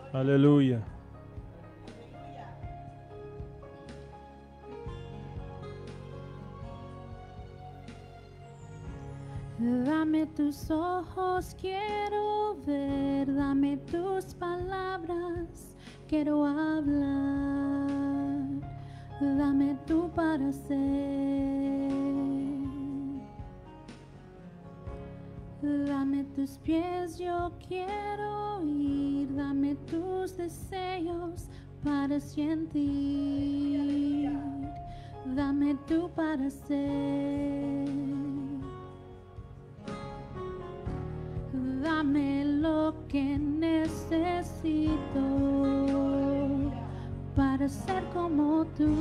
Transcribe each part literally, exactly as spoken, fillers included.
Aleluya. Dame tus ojos, quiero ver, dame tus palabras, quiero hablar, dame tu parecer. Dame tus pies, yo quiero ir, dame tus deseos para sentir, dame tu parecer. Dame lo que necesito para ser como tú.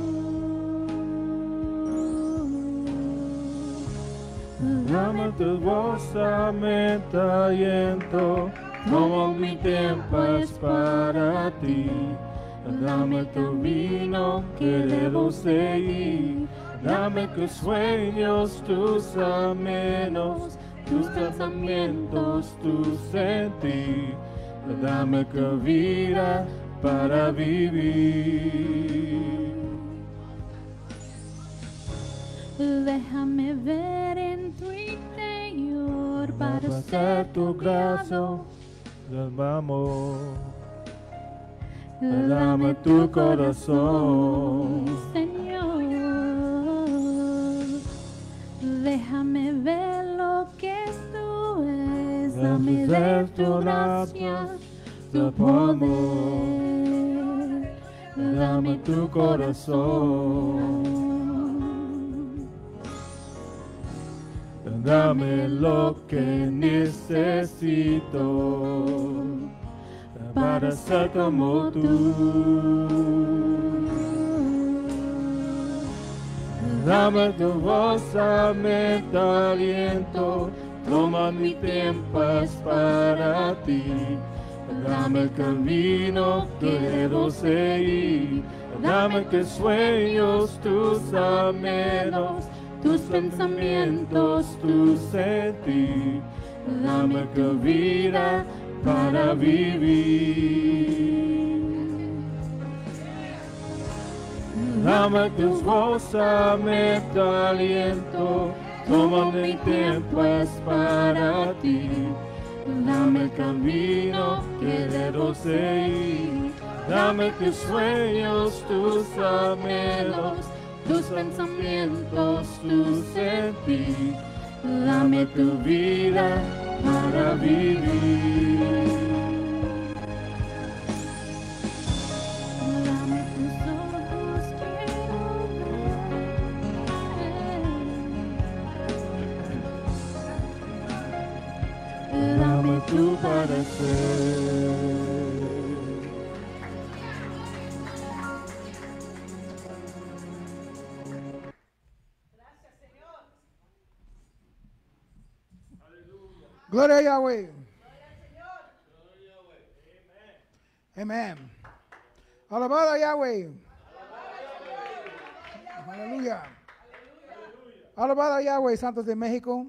Dame tu voz, dame tu aliento, todo mi tiempo es para ti. Dame tu vino que debo seguir, dame tus sueños, tus amenos, tus pensamientos, tu sentir, dame que vida para vivir. Déjame ver en tu interior para Para ser tu gracia, del amor. Dame tu corazón, Señor. Déjame ver lo que tú es. Dame de tu gracia, tu poder. Dame tu corazón. Dame lo que necesito para ser como tú. Dame tu voz, dame tu aliento, toma mi tiempo es para ti. Dame el camino que debo seguir, dame que sueños, tus anhelos, tus pensamientos, tu sentir, dame que vida para vivir. Dame tus voz, dame tu aliento, todo mi tiempo es para ti. Dame el camino que debo seguir, dame tus sueños, tus anhelos, tus pensamientos, tu sentir, dame tu vida para vivir. Dame tus ojos, quiero ver. Dame tu parecer. Gloria a Yahweh. Amén. Alabado a Yahweh. Aleluya. Alabado a Yahweh, santos de México.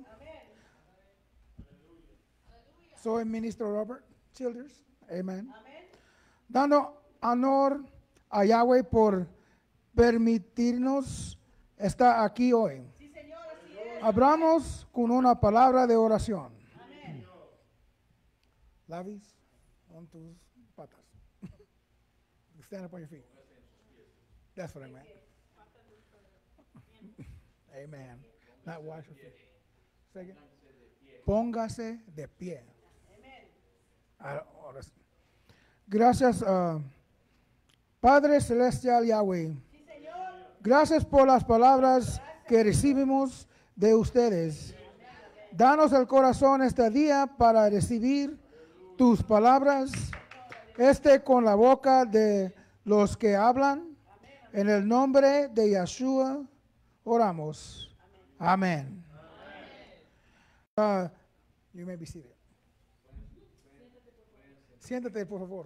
Soy el ministro Robert Childers. Amén. Dando honor a Yahweh por permitirnos estar aquí hoy. Abramos con una palabra de oración. Lavis on tus patas. Stand up on your feet. That's what I meant. Amen. Not wash your feet. Second. Póngase de pie. Ahora sí. Gracias, uh, Padre Celestial Yahweh. Gracias por las palabras que recibimos de ustedes. Danos el corazón este día para recibir tus palabras, este con la boca de los que hablan. En el nombre de Yeshua oramos. Amén. Uh, you may be seated. Siéntate, por favor.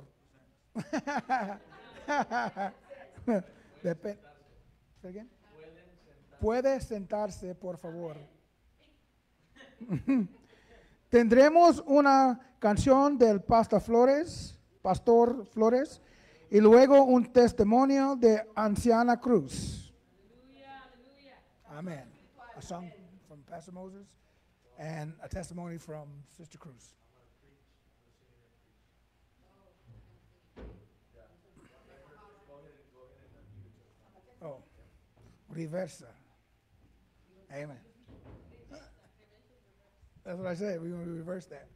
Dep- Say again? Puede sentarse, por favor. Tendremos una canción del Pastor Flores Pastor Flores, y luego un testimonio de Anciana Cruz. Amen. A song from Pastor Moses and a testimony from Sister Cruz. Oh, reversa. Amen. That's what I said. We're going to reverse that.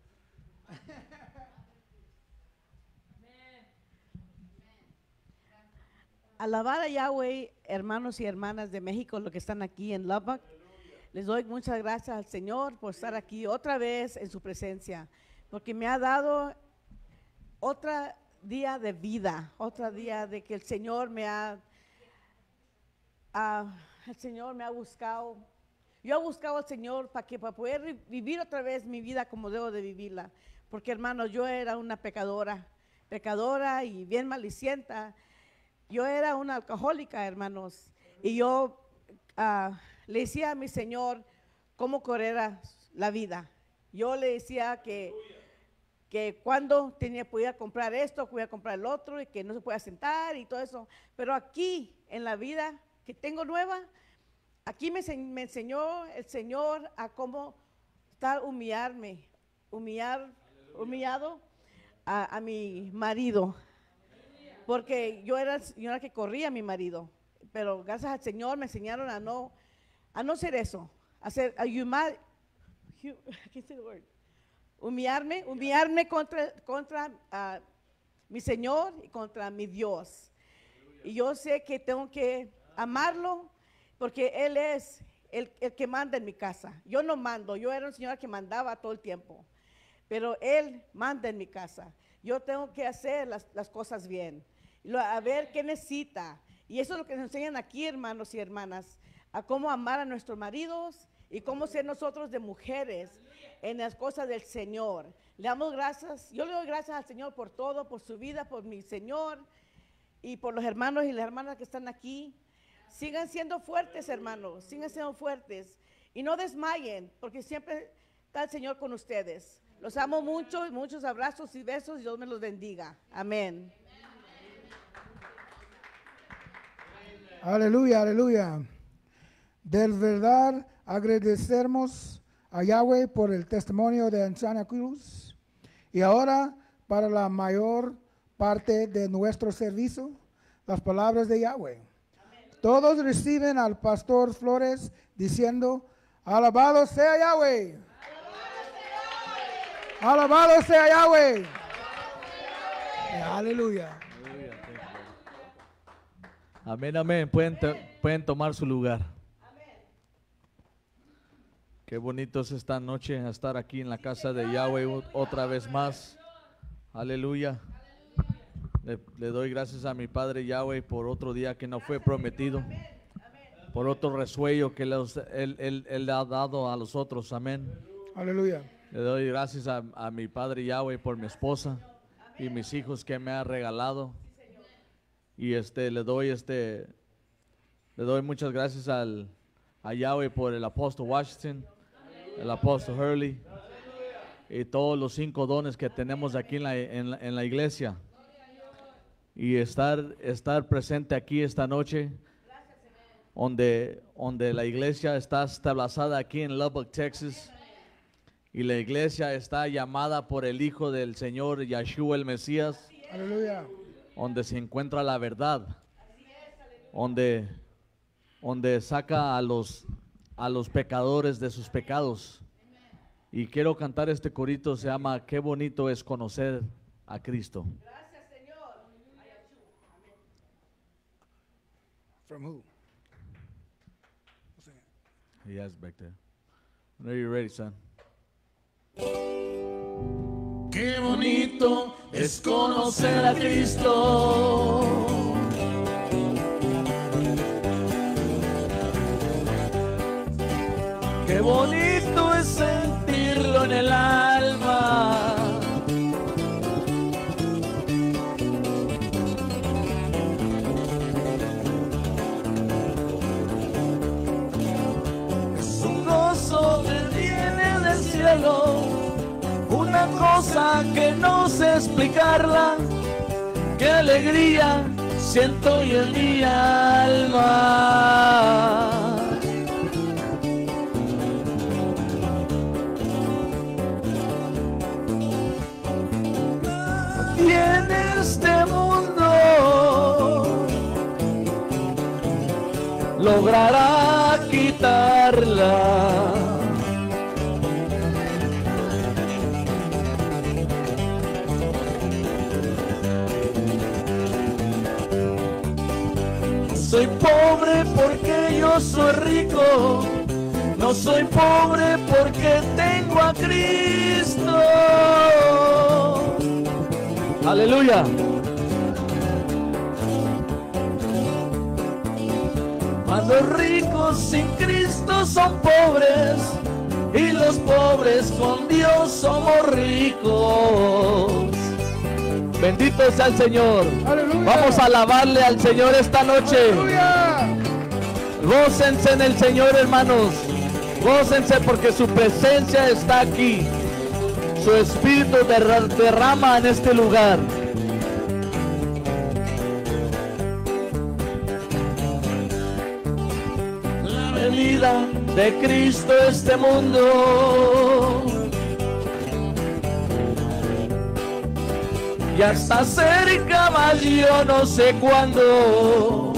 Alabar a Yahweh, hermanos y hermanas de México, los que están aquí en Lubbock. Les doy muchas gracias al Señor por estar aquí otra vez en su presencia, porque me ha dado otro día de vida, otro día de que el Señor me ha, uh, el Señor me ha buscado. Yo he buscado al Señor para que para poder vivir otra vez mi vida como debo de vivirla, porque hermanos, yo era una pecadora, pecadora y bien malicienta. Yo era una alcohólica, hermanos, y yo uh, le decía a mi Señor cómo correr la vida. Yo le decía que, que cuando tenía, podía comprar esto, podía comprar el otro, y que no se podía sentar y todo eso. Pero aquí, en la vida que tengo nueva, aquí me, me enseñó el Señor a cómo estar humillarme, humillar, humillado a, a mi marido. Porque yo era la señora que corría a mi marido, pero gracias al Señor me enseñaron a no, a no hacer eso, a hacer, a humar, humillarme, humillarme contra, contra uh, mi Señor y contra mi Dios. Y yo sé que tengo que amarlo porque Él es el, el que manda en mi casa. Yo no mando, yo era una señora que mandaba todo el tiempo, pero Él manda en mi casa. Yo tengo que hacer las, las cosas bien. A ver qué necesita. Y eso es lo que nos enseñan aquí, hermanos y hermanas, a cómo amar a nuestros maridos y cómo ser nosotros de mujeres en las cosas del Señor. Le damos gracias, yo le doy gracias al Señor por todo, por su vida, por mi Señor y por los hermanos y las hermanas que están aquí. Sigan siendo fuertes, hermanos, sigan siendo fuertes y no desmayen, porque siempre está el Señor con ustedes. Los amo mucho, muchos abrazos y besos y Dios me los bendiga. Amén. Aleluya, aleluya. De verdad agradecemos a Yahweh por el testimonio de Anciana Cruz. Y ahora, para la mayor parte de nuestro servicio, las palabras de Yahweh. Amén. Todos reciben al Pastor Flores diciendo, alabado sea Yahweh. Alabado sea Yahweh. Aleluya. Amén, amén. Pueden, pueden tomar su lugar. Qué bonito es esta noche estar aquí en la casa de Yahweh otra vez más. Aleluya. Le, le doy gracias a mi Padre Yahweh por otro día que no fue prometido, por otro resuello que los, él, él, él le ha dado a los otros. Amén. Aleluya. Le doy gracias a, a mi Padre Yahweh por mi esposa y mis hijos que me ha regalado. Y este le doy este le doy muchas gracias al a Yahweh por el apóstol Washington, el apóstol Hurley y todos los cinco dones que tenemos aquí en la, en la, en la iglesia. Y estar estar presente aquí esta noche, donde donde la iglesia está establecida aquí en Lubbock, Texas, y la iglesia está llamada por el Hijo del Señor Yeshua el Mesías. Aleluya. Donde se encuentra la verdad, donde, donde saca a los, a los pecadores de sus pecados. Y quiero cantar este corito, se llama Qué bonito es conocer a Cristo. Gracias, Señor. From who? He has back there. When are you ready, son? Qué bonito es conocer a Cristo. Qué bonito es sentirlo en el alma. Es un gozo que viene del cielo. Una cosa que no sé explicarla, qué alegría siento hoy en mi alma. Y en este mundo logrará quitarla. Soy pobre porque yo soy rico, no soy pobre porque tengo a Cristo. Aleluya. Mas los ricos sin Cristo son pobres y los pobres con Dios somos ricos. Bendito sea el Señor. Aleluya. Vamos a alabarle al Señor esta noche. Aleluya. Gócense en el Señor, hermanos. Gócense porque su presencia está aquí. Su espíritu derra- derrama en este lugar. La venida de Cristo a este mundo ya está cerca, mas yo no sé cuándo.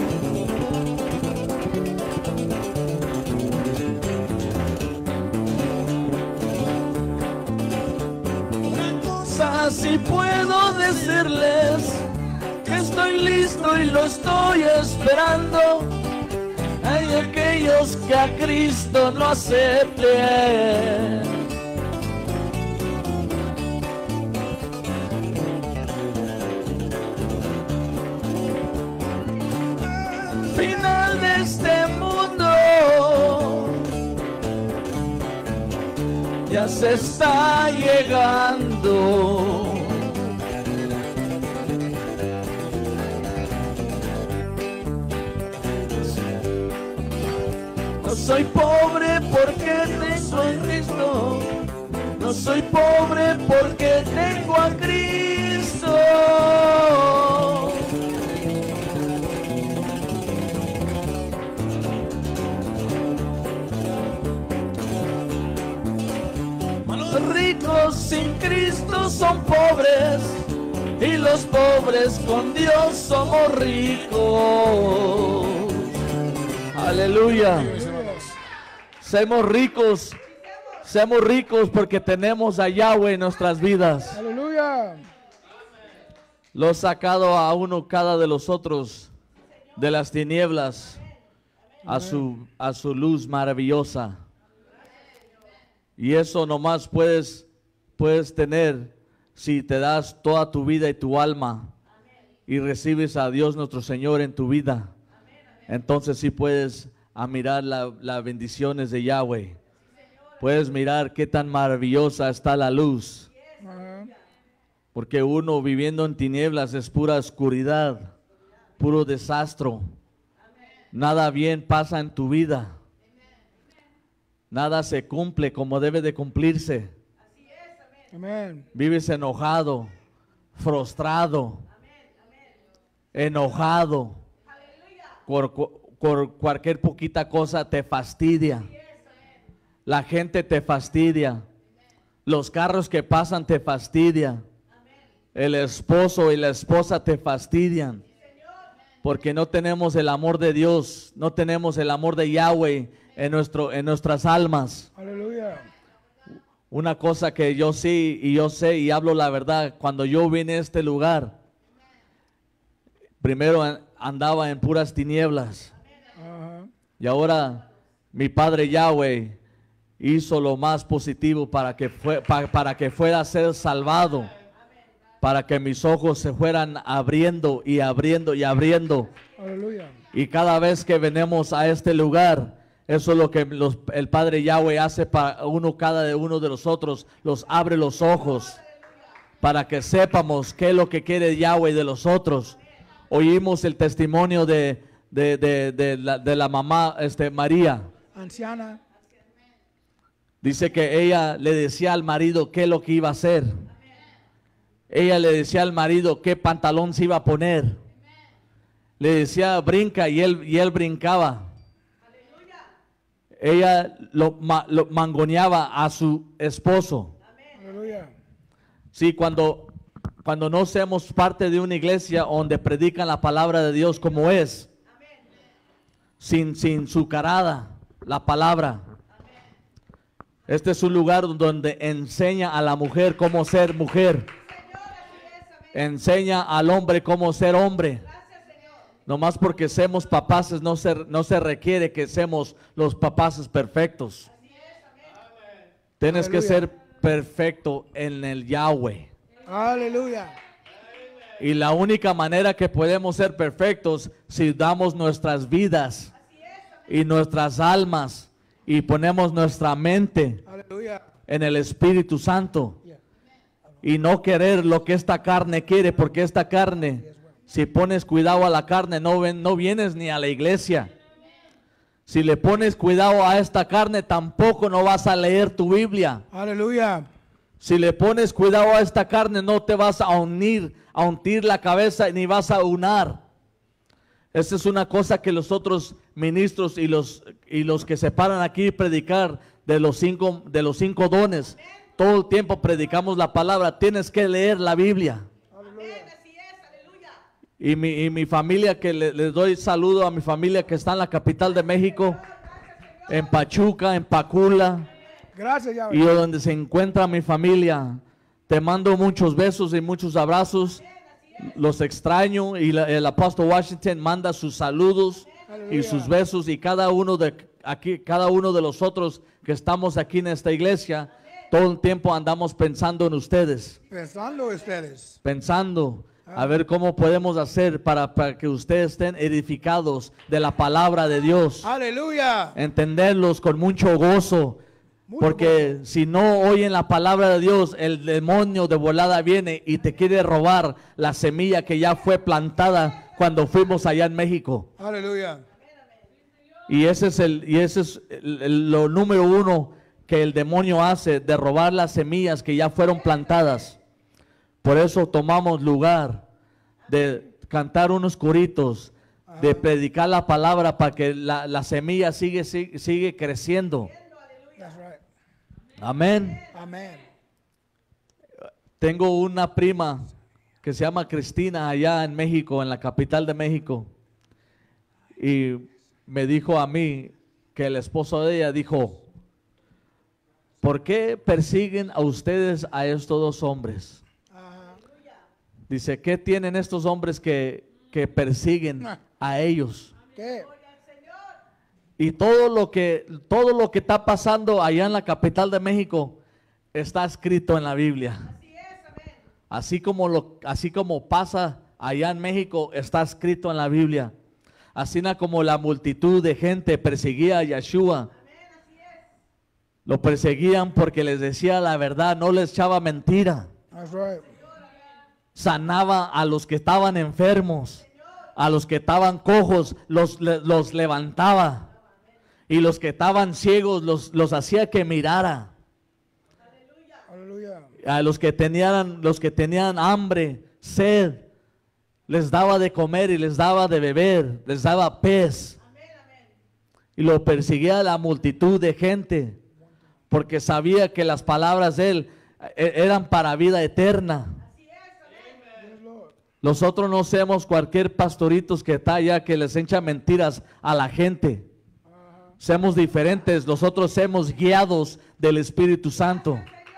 Una cosa sí puedo decirles, que estoy listo y lo estoy esperando. Hay aquellos que a Cristo no acepten. Final de este mundo ya se está llegando. No soy pobre porque tengo a Cristo, no soy pobre porque tengo a Cristo. Los ricos sin Cristo son pobres y los pobres con Dios somos ricos. Aleluya. Seamos ricos, seamos ricos porque tenemos a Yahweh en nuestras vidas. Aleluya. Lo ha sacado a uno cada de los otros de las tinieblas a su, a su luz maravillosa. Y eso nomás puedes, puedes tener si te das toda tu vida y tu alma y recibes a Dios nuestro Señor en tu vida. Entonces sí puedes a mirar las la bendiciones de Yahweh. Puedes mirar qué tan maravillosa está la luz. Ajá. Porque uno viviendo en tinieblas es pura oscuridad, puro desastre. Nada bien pasa en tu vida. Nada se cumple como debe de cumplirse. Amén. Vives enojado, frustrado, enojado. Por, por cualquier poquita cosa te fastidia. La gente te fastidia. Los carros que pasan te fastidian. El esposo y la esposa te fastidian. Porque no tenemos el amor de Dios, no tenemos el amor de Yahweh en, nuestro, en nuestras almas. Aleluya. Una cosa que yo sí y yo sé y hablo la verdad, cuando yo vine a este lugar, primero andaba en puras tinieblas. Ajá. Y ahora mi Padre Yahweh hizo lo más positivo para que, fue, para, para que fuera a ser salvado, para que mis ojos se fueran abriendo y abriendo y abriendo. Aleluya. Y cada vez que venimos a este lugar, eso es lo que los, el Padre Yahweh hace para uno, cada de uno de nosotros, los abre los ojos para que sepamos qué es lo que quiere Yahweh de los otros. Oímos el testimonio de, de, de, de, la, de la mamá este, María. Anciana. Dice que ella le decía al marido qué es lo que iba a hacer. ella le decía al marido qué pantalón se iba a poner. Le decía brinca y él, y él brincaba. Ella lo, ma- lo mangoneaba a su esposo. Aleluya. Sí, cuando, cuando no seamos parte de una iglesia donde predican la palabra de Dios como es, sin, sin sucarada, la palabra. Este es un lugar donde enseña a la mujer cómo ser mujer. Enseña al hombre cómo ser hombre. Nomás porque seamos papaces no se, no se requiere que seamos los papaces perfectos. Tienes que Aleluya. ser perfecto en el Yahweh. Aleluya. Y la única manera que podemos ser perfectos si damos nuestras vidas y nuestras almas y ponemos nuestra mente Aleluya. en el Espíritu Santo y no querer lo que esta carne quiere, porque esta carne, si pones cuidado a la carne, no, ven, no vienes ni a la iglesia. Si le pones cuidado a esta carne, tampoco no vas a leer tu Biblia. Aleluya. Si le pones cuidado a esta carne, no te vas a unir, a hundir la cabeza ni vas a unar. Esa es una cosa que los otros ministros y los, y los que se paran aquí a predicar de los cinco, de los cinco dones, todo el tiempo predicamos la palabra. Tienes que leer la Biblia. Y mi, y mi familia, que le, les doy saludo a mi familia que está en la capital de México, en Pachuca, en Pacula, Gracias, Yahweh. y donde se encuentra mi familia. Te mando muchos besos y muchos abrazos. Los extraño, y la- el apóstol Washington manda sus saludos y Aleluya. sus besos, y cada uno de aquí, cada uno de los otros que estamos aquí en esta iglesia, todo el tiempo andamos pensando en ustedes, Pensando ustedes. pensando a ver cómo podemos hacer para, para que ustedes estén edificados de la palabra de Dios. Aleluya. Entenderlos con mucho gozo, Mucho porque si no oyen la palabra de Dios, el demonio de volada viene y te quiere robar la semilla que ya fue plantada cuando fuimos allá en México. Aleluya. Y ese es el y ese es el- el- lo número uno que el demonio hace, de robar las semillas que ya fueron plantadas. Por eso tomamos lugar de cantar unos coritos, de predicar la palabra para que la, la semilla sigue, sigue, sigue creciendo. That's right. Amén. Amén. Tengo una prima que se llama Cristina allá en México, en la capital de México. Y me dijo a mí que el esposo de ella dijo, ¿por qué persiguen a ustedes a estos dos hombres? Ajá. Dice, ¿qué tienen estos hombres que, que persiguen a ellos? ¿Qué? Y todo lo que todo lo que está pasando allá en la capital de México está escrito en la Biblia. Así como lo así como pasa allá en México, está escrito en la Biblia. Así na como la multitud de gente perseguía a Yeshua. Lo perseguían porque les decía la verdad, no les echaba mentira. That's right. Sanaba a los que estaban enfermos, a los que estaban cojos, los, le- los levantaba. Y los que estaban ciegos los, los hacía que mirara. Aleluya. A los que tenían, los que tenían hambre, sed, les daba de comer y les daba de beber, les daba pez. Y lo perseguía la multitud de gente, porque sabía que las palabras de él eh, eran para vida eterna. Nosotros no somos cualquier pastoritos que está allá que les echa mentiras a la gente. Somos diferentes, nosotros somos guiados del Espíritu Santo.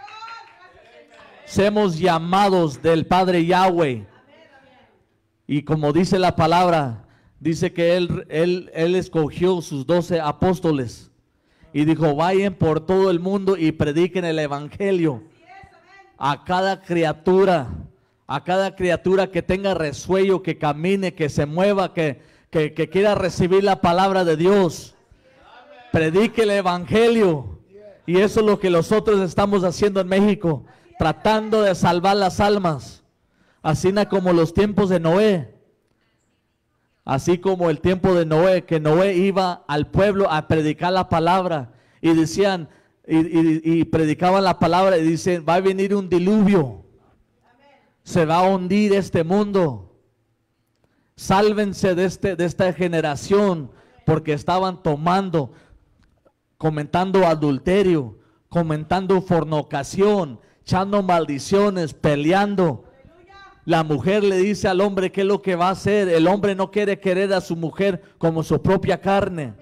Somos llamados del Padre Yahweh. Y como dice la palabra, dice que él, él, él escogió sus doce apóstoles y dijo, vayan por todo el mundo y prediquen el Evangelio a cada criatura, a cada criatura que tenga resuello, que camine, que se mueva, que, que, que quiera recibir la palabra de Dios. Predique el Evangelio. Y eso es lo que nosotros estamos haciendo en México, tratando de salvar las almas. Así na como los tiempos de Noé. Así como el tiempo de Noé, que Noé iba al pueblo a predicar la palabra. Y decían, y, y- y predicaban la palabra y dicen, va a venir un diluvio. Se va a hundir este mundo. Sálvense de, este, de esta generación, porque estaban tomando, comentando adulterio, comentando fornicación, echando maldiciones, peleando. La mujer le dice al hombre qué es lo que va a hacer. El hombre no quiere querer a su mujer como su propia carne.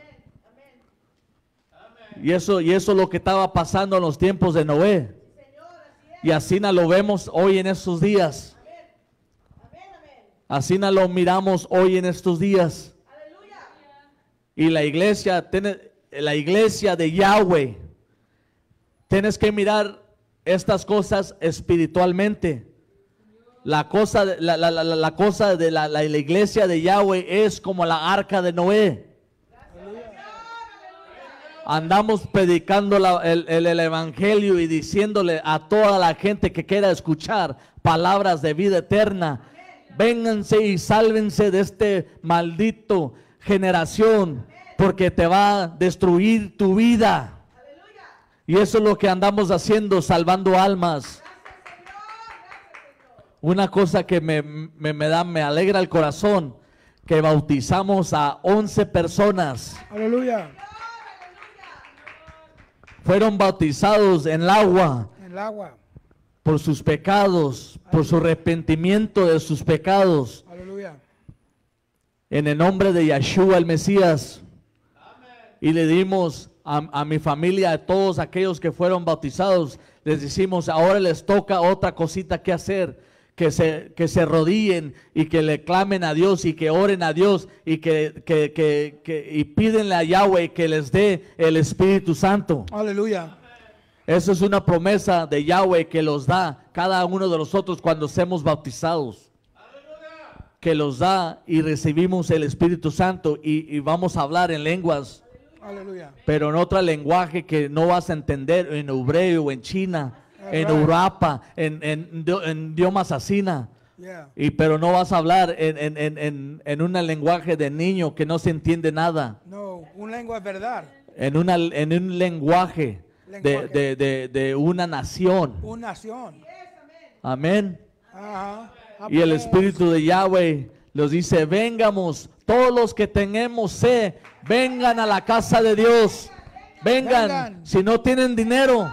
Y eso, y eso es lo que estaba pasando en los tiempos de Noé. Y así no lo vemos hoy en estos días. Así no lo miramos hoy en estos días. Y la iglesia, tiene, la iglesia de Yahweh, tienes que mirar estas cosas espiritualmente. La cosa, la, la, la, la cosa de la, la, la iglesia de Yahweh es como la arca de Noé. Andamos predicando la, el, el, el evangelio y diciéndole a toda la gente que quiera escuchar palabras de vida eterna: vénganse y sálvense de este maldito generación, porque te va a destruir tu vida. Y eso es lo que andamos haciendo, salvando almas. Una cosa que me, me, me da, me alegra el corazón, que bautizamos a once personas. Aleluya. Fueron bautizados en el agua En el agua. por sus pecados, por su arrepentimiento de sus pecados, Aleluya. en el nombre de Yeshua el Mesías. Y le dimos a, a mi familia, a todos aquellos que fueron bautizados, les decimos: ahora les toca otra cosita que hacer, que se, que se arrodillen y que le clamen a Dios y que oren a Dios y que, que, que, que y pídenle a Yahweh que les dé el Espíritu Santo. Aleluya. Eso es una promesa de Yahweh que los da cada uno de nosotros cuando seamos bautizados. Que los da y recibimos el Espíritu Santo y, y vamos a hablar en lenguas. Aleluya. Pero en otro lenguaje que no vas a entender, en hebreo, en China, en Right. Europa, en, en, en idiomas asina. Yeah. Y pero no vas a hablar en, en, en, en, en un lenguaje de niño que no se entiende nada. No, un lengua es verdad. En, una, en un lenguaje, de, Lenguaje. de, de, de una nación. Una nación. Amén. Ajá. Y el Amén. Espíritu de Yahweh los dice: vengamos, todos los que tenemos sed, vengan a la casa de Dios. Vengan, Vengan. si no tienen dinero,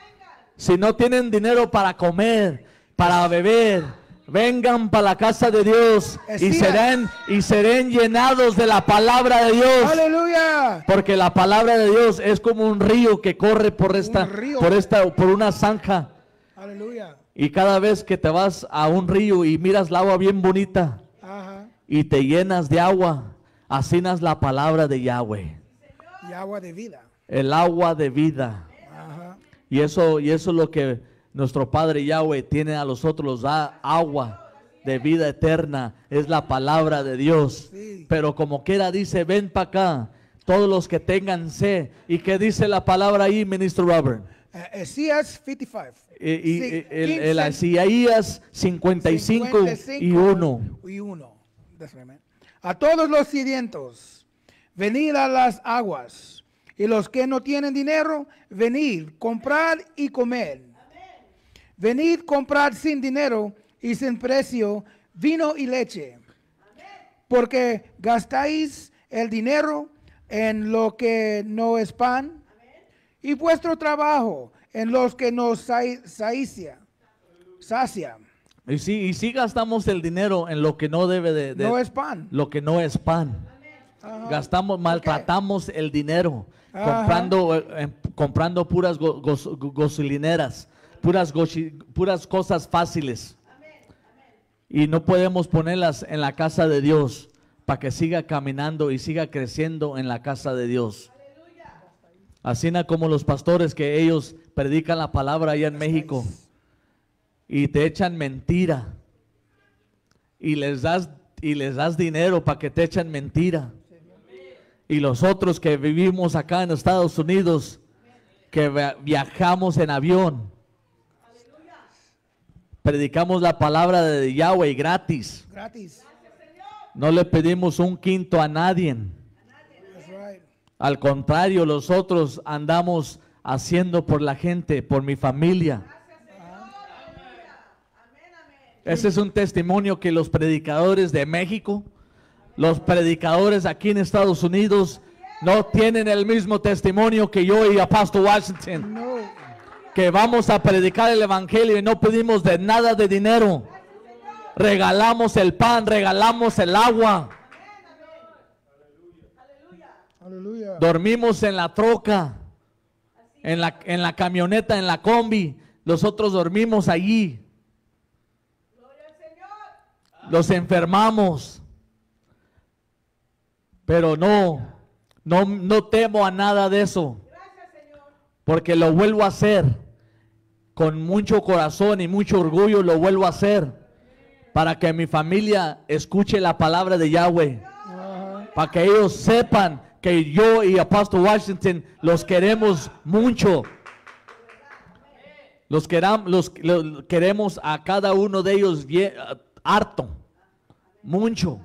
si no tienen dinero para comer, para beber, vengan para la casa de Dios y Esías. serán, y serán llenados de la palabra de Dios. Aleluya. Porque la palabra de Dios es como un río que corre por esta, río. por esta, por una zanja. Aleluya. Y cada vez que te vas a un río y miras el agua bien bonita Ajá. y te llenas de agua, así es la palabra de Yahweh, Y agua de vida. el agua de vida. Ajá. Y eso, y eso es lo que nuestro Padre Yahweh tiene a nosotros, nos da agua de vida eterna, es la palabra de Dios. Sí. Pero como quiera dice: ven para acá, todos los que tengan sed. ¿Y qué dice la palabra ahí, ministro Robert? Eh, Esías cincuenta y cinco. Y, y- Sí, el, el quince, Isaías cincuenta y cinco y uno. Y uno. That's right, man. A todos los sedientos, venid a las aguas. Y los que no tienen dinero, venid, comprad y comed. Venid, comprad sin dinero y sin precio vino y leche. Porque gastáis el dinero en lo que no es pan, y vuestro trabajo en los que no sa- sacia. sacia. Y sí, y sí gastamos el dinero en lo que no debe de, de- No es pan. lo que no es pan. Ajá. Gastamos, maltratamos el dinero Ajá. comprando, eh, eh, comprando puras go- gos- go- gasolineras, puras, gochi- puras cosas fáciles. Y no podemos ponerlas en la casa de Dios para que siga caminando y siga creciendo en la casa de Dios. Así na como los pastores que ellos predican la palabra allá en México y te echan mentira y les das y les das dinero para que te echen mentira. Y los otros que vivimos acá en Estados Unidos, que via- viajamos en avión, predicamos la palabra de Yahweh gratis. Gratis. No le pedimos un quinto a nadie. That's right. Al contrario, nosotros andamos haciendo por la gente, por mi familia. Ese es un testimonio que los predicadores de México, los predicadores aquí en Estados Unidos, no tienen el mismo testimonio que yo y Apóstol Washington. No. Que vamos a predicar el evangelio y no pedimos de nada de dinero. Regalamos el pan, regalamos el agua. Aleluya. Dormimos en la troca, en la, en la camioneta, en la combi. Nosotros dormimos allí. Los enfermamos. Pero no, no, no temo a nada de eso. Porque lo vuelvo a hacer. Con mucho corazón y mucho orgullo lo vuelvo a hacer. Para que mi familia escuche la palabra de Yahweh. Para que ellos sepan que yo y Apóstol Washington los queremos mucho. Los, queram, los, los queremos a cada uno de ellos bien, harto, mucho.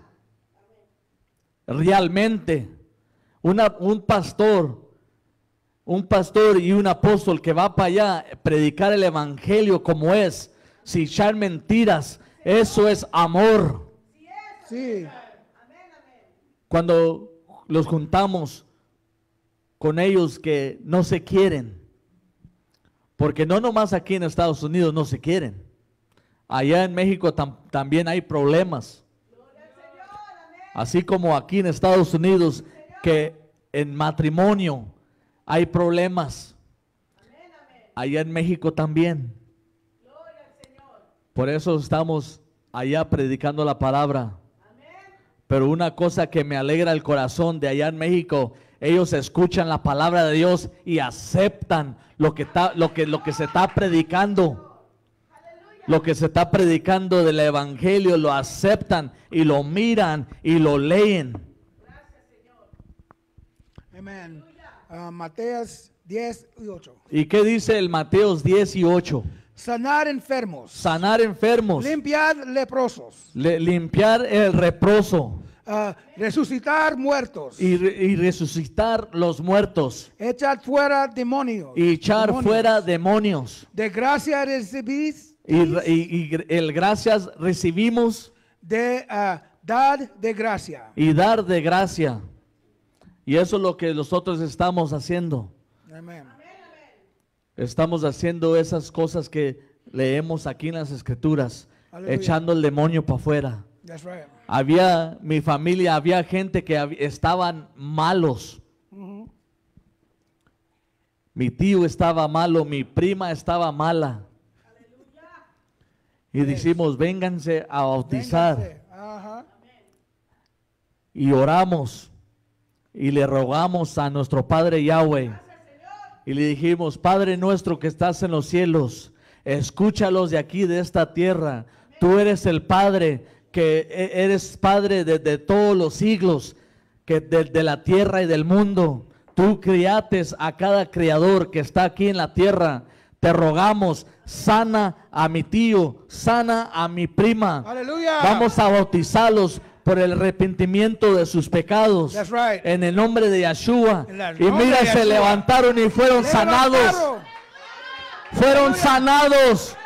Realmente, una, un pastor, un pastor y un apóstol que va para allá a predicar el evangelio como es, sin echar mentiras, eso es amor. Sí. Cuando los juntamos con ellos que no se quieren, porque no nomás aquí en Estados Unidos no se quieren, allá en México tam, también hay problemas, así como aquí en Estados Unidos que en matrimonio hay problemas, allá en México también. Por eso estamos allá predicando la palabra. Pero una cosa que me alegra el corazón de allá en México, ellos escuchan la palabra de Dios y aceptan lo que, está, lo que, lo que se está predicando. Lo que se está predicando del evangelio, lo aceptan y lo miran y lo leen. Amén. Uh, Mateos diez y ocho. ¿Y qué dice el Mateos diez y ocho? Sanar enfermos. Sanar enfermos. Limpiar leprosos. Le, limpiar el leproso. Uh, resucitar muertos. Y, y resucitar los muertos. Echar fuera demonios. Y echar demonios. fuera demonios. De gracia recibís. Y, y, y el gracias recibimos. De uh, dar de gracia. Y dar de gracia. Y eso es lo que nosotros estamos haciendo. Amén. Estamos haciendo esas cosas que leemos aquí en las escrituras. Aleluya. Echando el demonio para afuera. That's right. Había, mi familia, había gente que hab- estaban malos. Mhm. Mi tío estaba malo, mi prima estaba mala. Y decimos, vénganse a bautizar. Vénganse. Ajá. Y oramos. Y le rogamos a nuestro Padre Yahweh. Y le dijimos, Padre nuestro que estás en los cielos, escúchalos de aquí, de esta tierra. Tú eres el Padre, que e- eres Padre de, de todos los siglos, que de, de la tierra y del mundo. Tú criates a cada criador que está aquí en la tierra. Te rogamos, sana a mi tío, sana a mi prima. Aleluya. Vamos a bautizarlos por el arrepentimiento de sus pecados. That's right. En el nombre de Yeshua. En el Y nombre mira, de se Yeshua. levantaron y fueron sanados. Levantaron. Fueron sanados.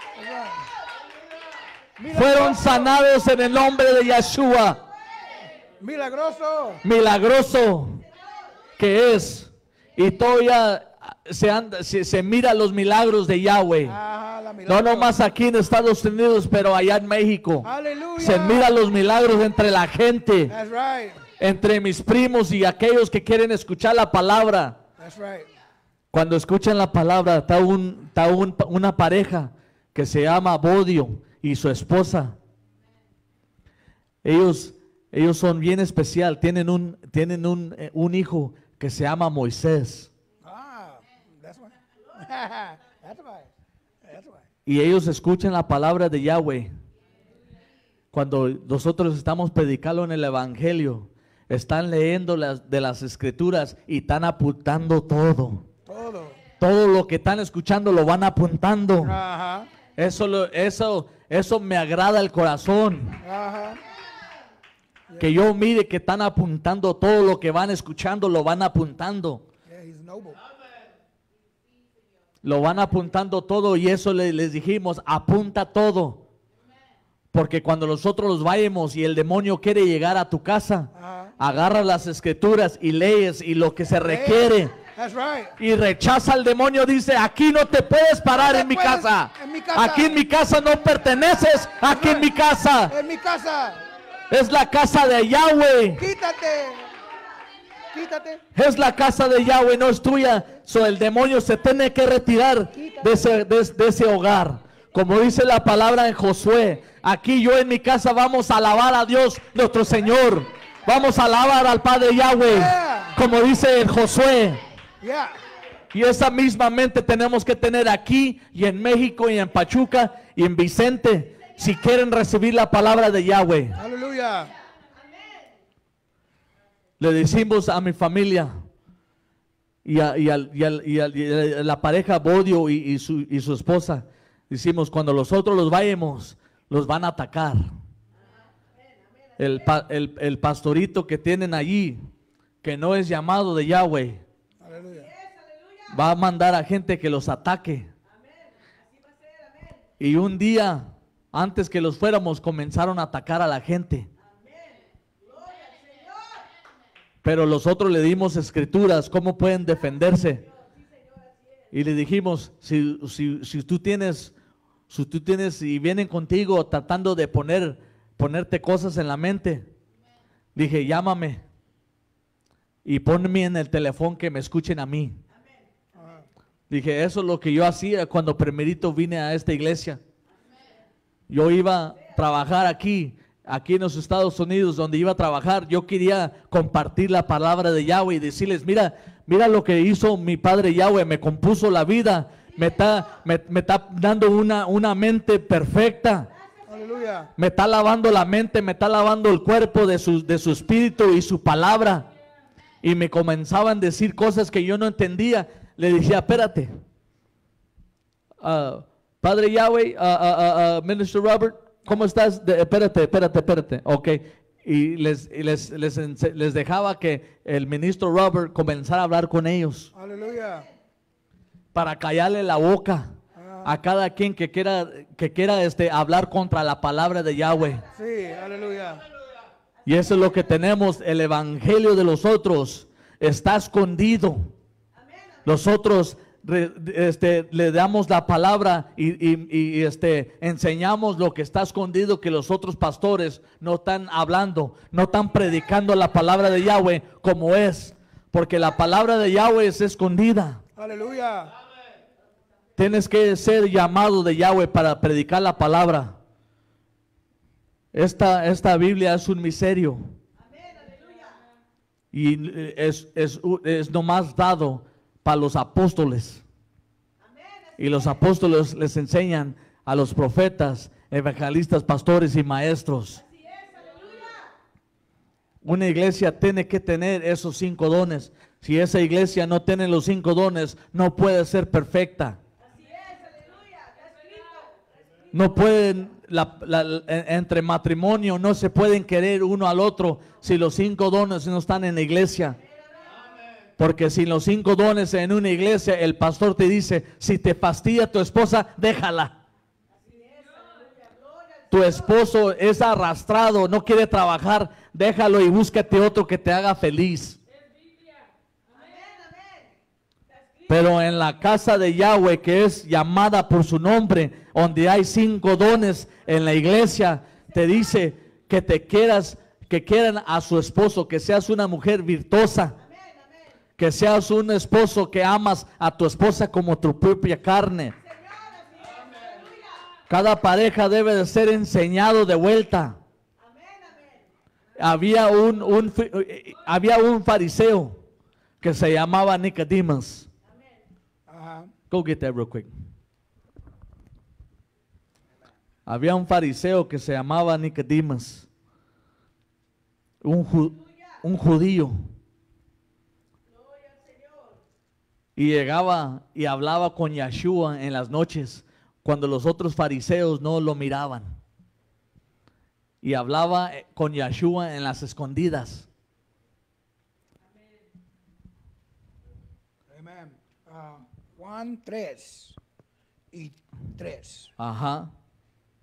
Fueron sanados en el nombre de Yeshua. Milagroso. Milagroso que es. Y todavía se, anda, se, se mira los milagros de Yahweh. Ajá, la No milagro. nomás aquí en Estados Unidos, pero allá en México. Aleluya. Se miran los milagros entre la gente. That's right. Entre mis primos y aquellos que quieren escuchar la palabra. That's right. Cuando escuchan la palabra, está, un, está un- una pareja que se llama Bodio y su esposa. Ellos, ellos son bien especial. Tienen un, tienen un, eh, un hijo que se llama Moisés. Ah, that's right. That's right. That's right. Y ellos escuchan la palabra de Yahweh. Cuando nosotros estamos predicando en el Evangelio, están leyendo las, de las escrituras y están apuntando todo. Todo. Todo lo que están escuchando lo van apuntando. Ajá. Eso, lo- eso, eso me agrada el corazón. Ajá. Que yo mire que están apuntando todo lo que van escuchando, lo van apuntando. Yeah, he's noble. Lo van apuntando todo y eso le- les dijimos, apunta todo. Porque cuando nosotros los vayamos y el demonio quiere llegar a tu casa, Ajá. agarras las escrituras y lees y lo que se requiere. That's right. Y rechaza al demonio, dice, aquí no te puedes parar No te en mi puedes- casa. en mi casa. Aquí en mi casa no perteneces, aquí en mi casa. En mi casa. Es la casa de Yahweh. Quítate. Quítate. Es la casa de Yahweh, no es tuya. So, el demonio se tiene que retirar de ese, de, de ese hogar. Como dice la palabra en Josué, aquí yo en mi casa vamos a alabar a Dios nuestro Señor. Vamos a alabar al Padre Yahweh. Yeah. Como dice en Josué. Yeah. Y esa misma mente tenemos que tener aquí y en México y en Pachuca y en Vicente. Si quieren recibir la palabra de Yahweh. Aleluya. Le decimos a mi familia y a, y al- y al- y al- y a la pareja Bodio y, y su, y su esposa, decimos, cuando nosotros los vayamos, los van a atacar. El, pa- el- el pastorito que tienen allí, que no es llamado de Yahweh, Aleluya. va a mandar a gente que los ataque. Y un día, antes que los fuéramos, comenzaron a atacar a la gente. Pero nosotros le dimos escrituras, cómo pueden defenderse. Y le dijimos, si, si, si tú tienes, si tú tienes y vienen contigo tratando de poner, ponerte cosas en la mente, dije, llámame y ponme en el teléfono que me escuchen a mí. Dije, eso es lo que yo hacía cuando primerito vine a esta iglesia. Yo iba a trabajar aquí, aquí en los Estados Unidos, donde iba a trabajar. Yo quería compartir la palabra de Yahweh y decirles, mira, mira lo que hizo mi Padre Yahweh, me compuso la vida, me está, me, me está dando una, una mente perfecta. Aleluya. Me está lavando la mente, me está lavando el cuerpo de su, de su espíritu y su palabra. Y me comenzaban a decir cosas que yo no entendía. Le decía, espérate. Ah, Padre Yahweh, ah, ah, ah, ah, Minister Robert, ¿cómo estás? De- espérate, espérate, espérate. Ok. Y les, y les, les, ense- les dejaba que el ministro Robert comenzara a hablar con ellos Aleluya. para callarle la boca a cada quien que quiera, que quiera este, hablar contra la palabra de Yahweh. Sí, aleluya. Y eso es lo que tenemos. El evangelio de los otros está escondido. Nosotros re- este, le damos la palabra y, y- y, este, enseñamos lo que está escondido, que los otros pastores no están hablando, no están predicando la palabra de Yahweh como es, porque la palabra de Yahweh es escondida. Aleluya. Tienes que ser llamado de Yahweh para predicar la palabra. Esta, esta Biblia es un misterio. Y eh, es, es, es nomás dado para los apóstoles. Y los apóstoles les enseñan a los profetas, evangelistas, pastores y maestros. Una iglesia tiene que tener esos cinco dones. Si esa iglesia no tiene los cinco dones, no puede ser perfecta. No pueden, la- la- la- entre matrimonio no se pueden querer uno al otro si los cinco dones no están en la iglesia. Porque sin los cinco dones en una iglesia, el pastor te dice, si te fastidia tu esposa, déjala. Tu esposo es arrastrado, no quiere trabajar, déjalo y búscate otro que te haga feliz. Pero en la casa de Yahweh, que es llamada por su nombre, donde hay cinco dones en la iglesia, te dice que te quieras, que quieran a su esposo, que seas una mujer virtuosa, que seas un esposo que amas a tu esposa como tu propia carne. Cada pareja debe de ser enseñado de vuelta. Había un, un fi- eh, había un fariseo que se llamaba Nicodemus. Ajá. Go get that real quick. Había un fariseo que se llamaba Nicodemus, un, ju- un judío, y llegaba y hablaba con Yeshua en las noches cuando los otros fariseos no lo miraban, y hablaba eh, con Yeshua en las escondidas. Amén. Ah, Juan tres y tres. Ajá.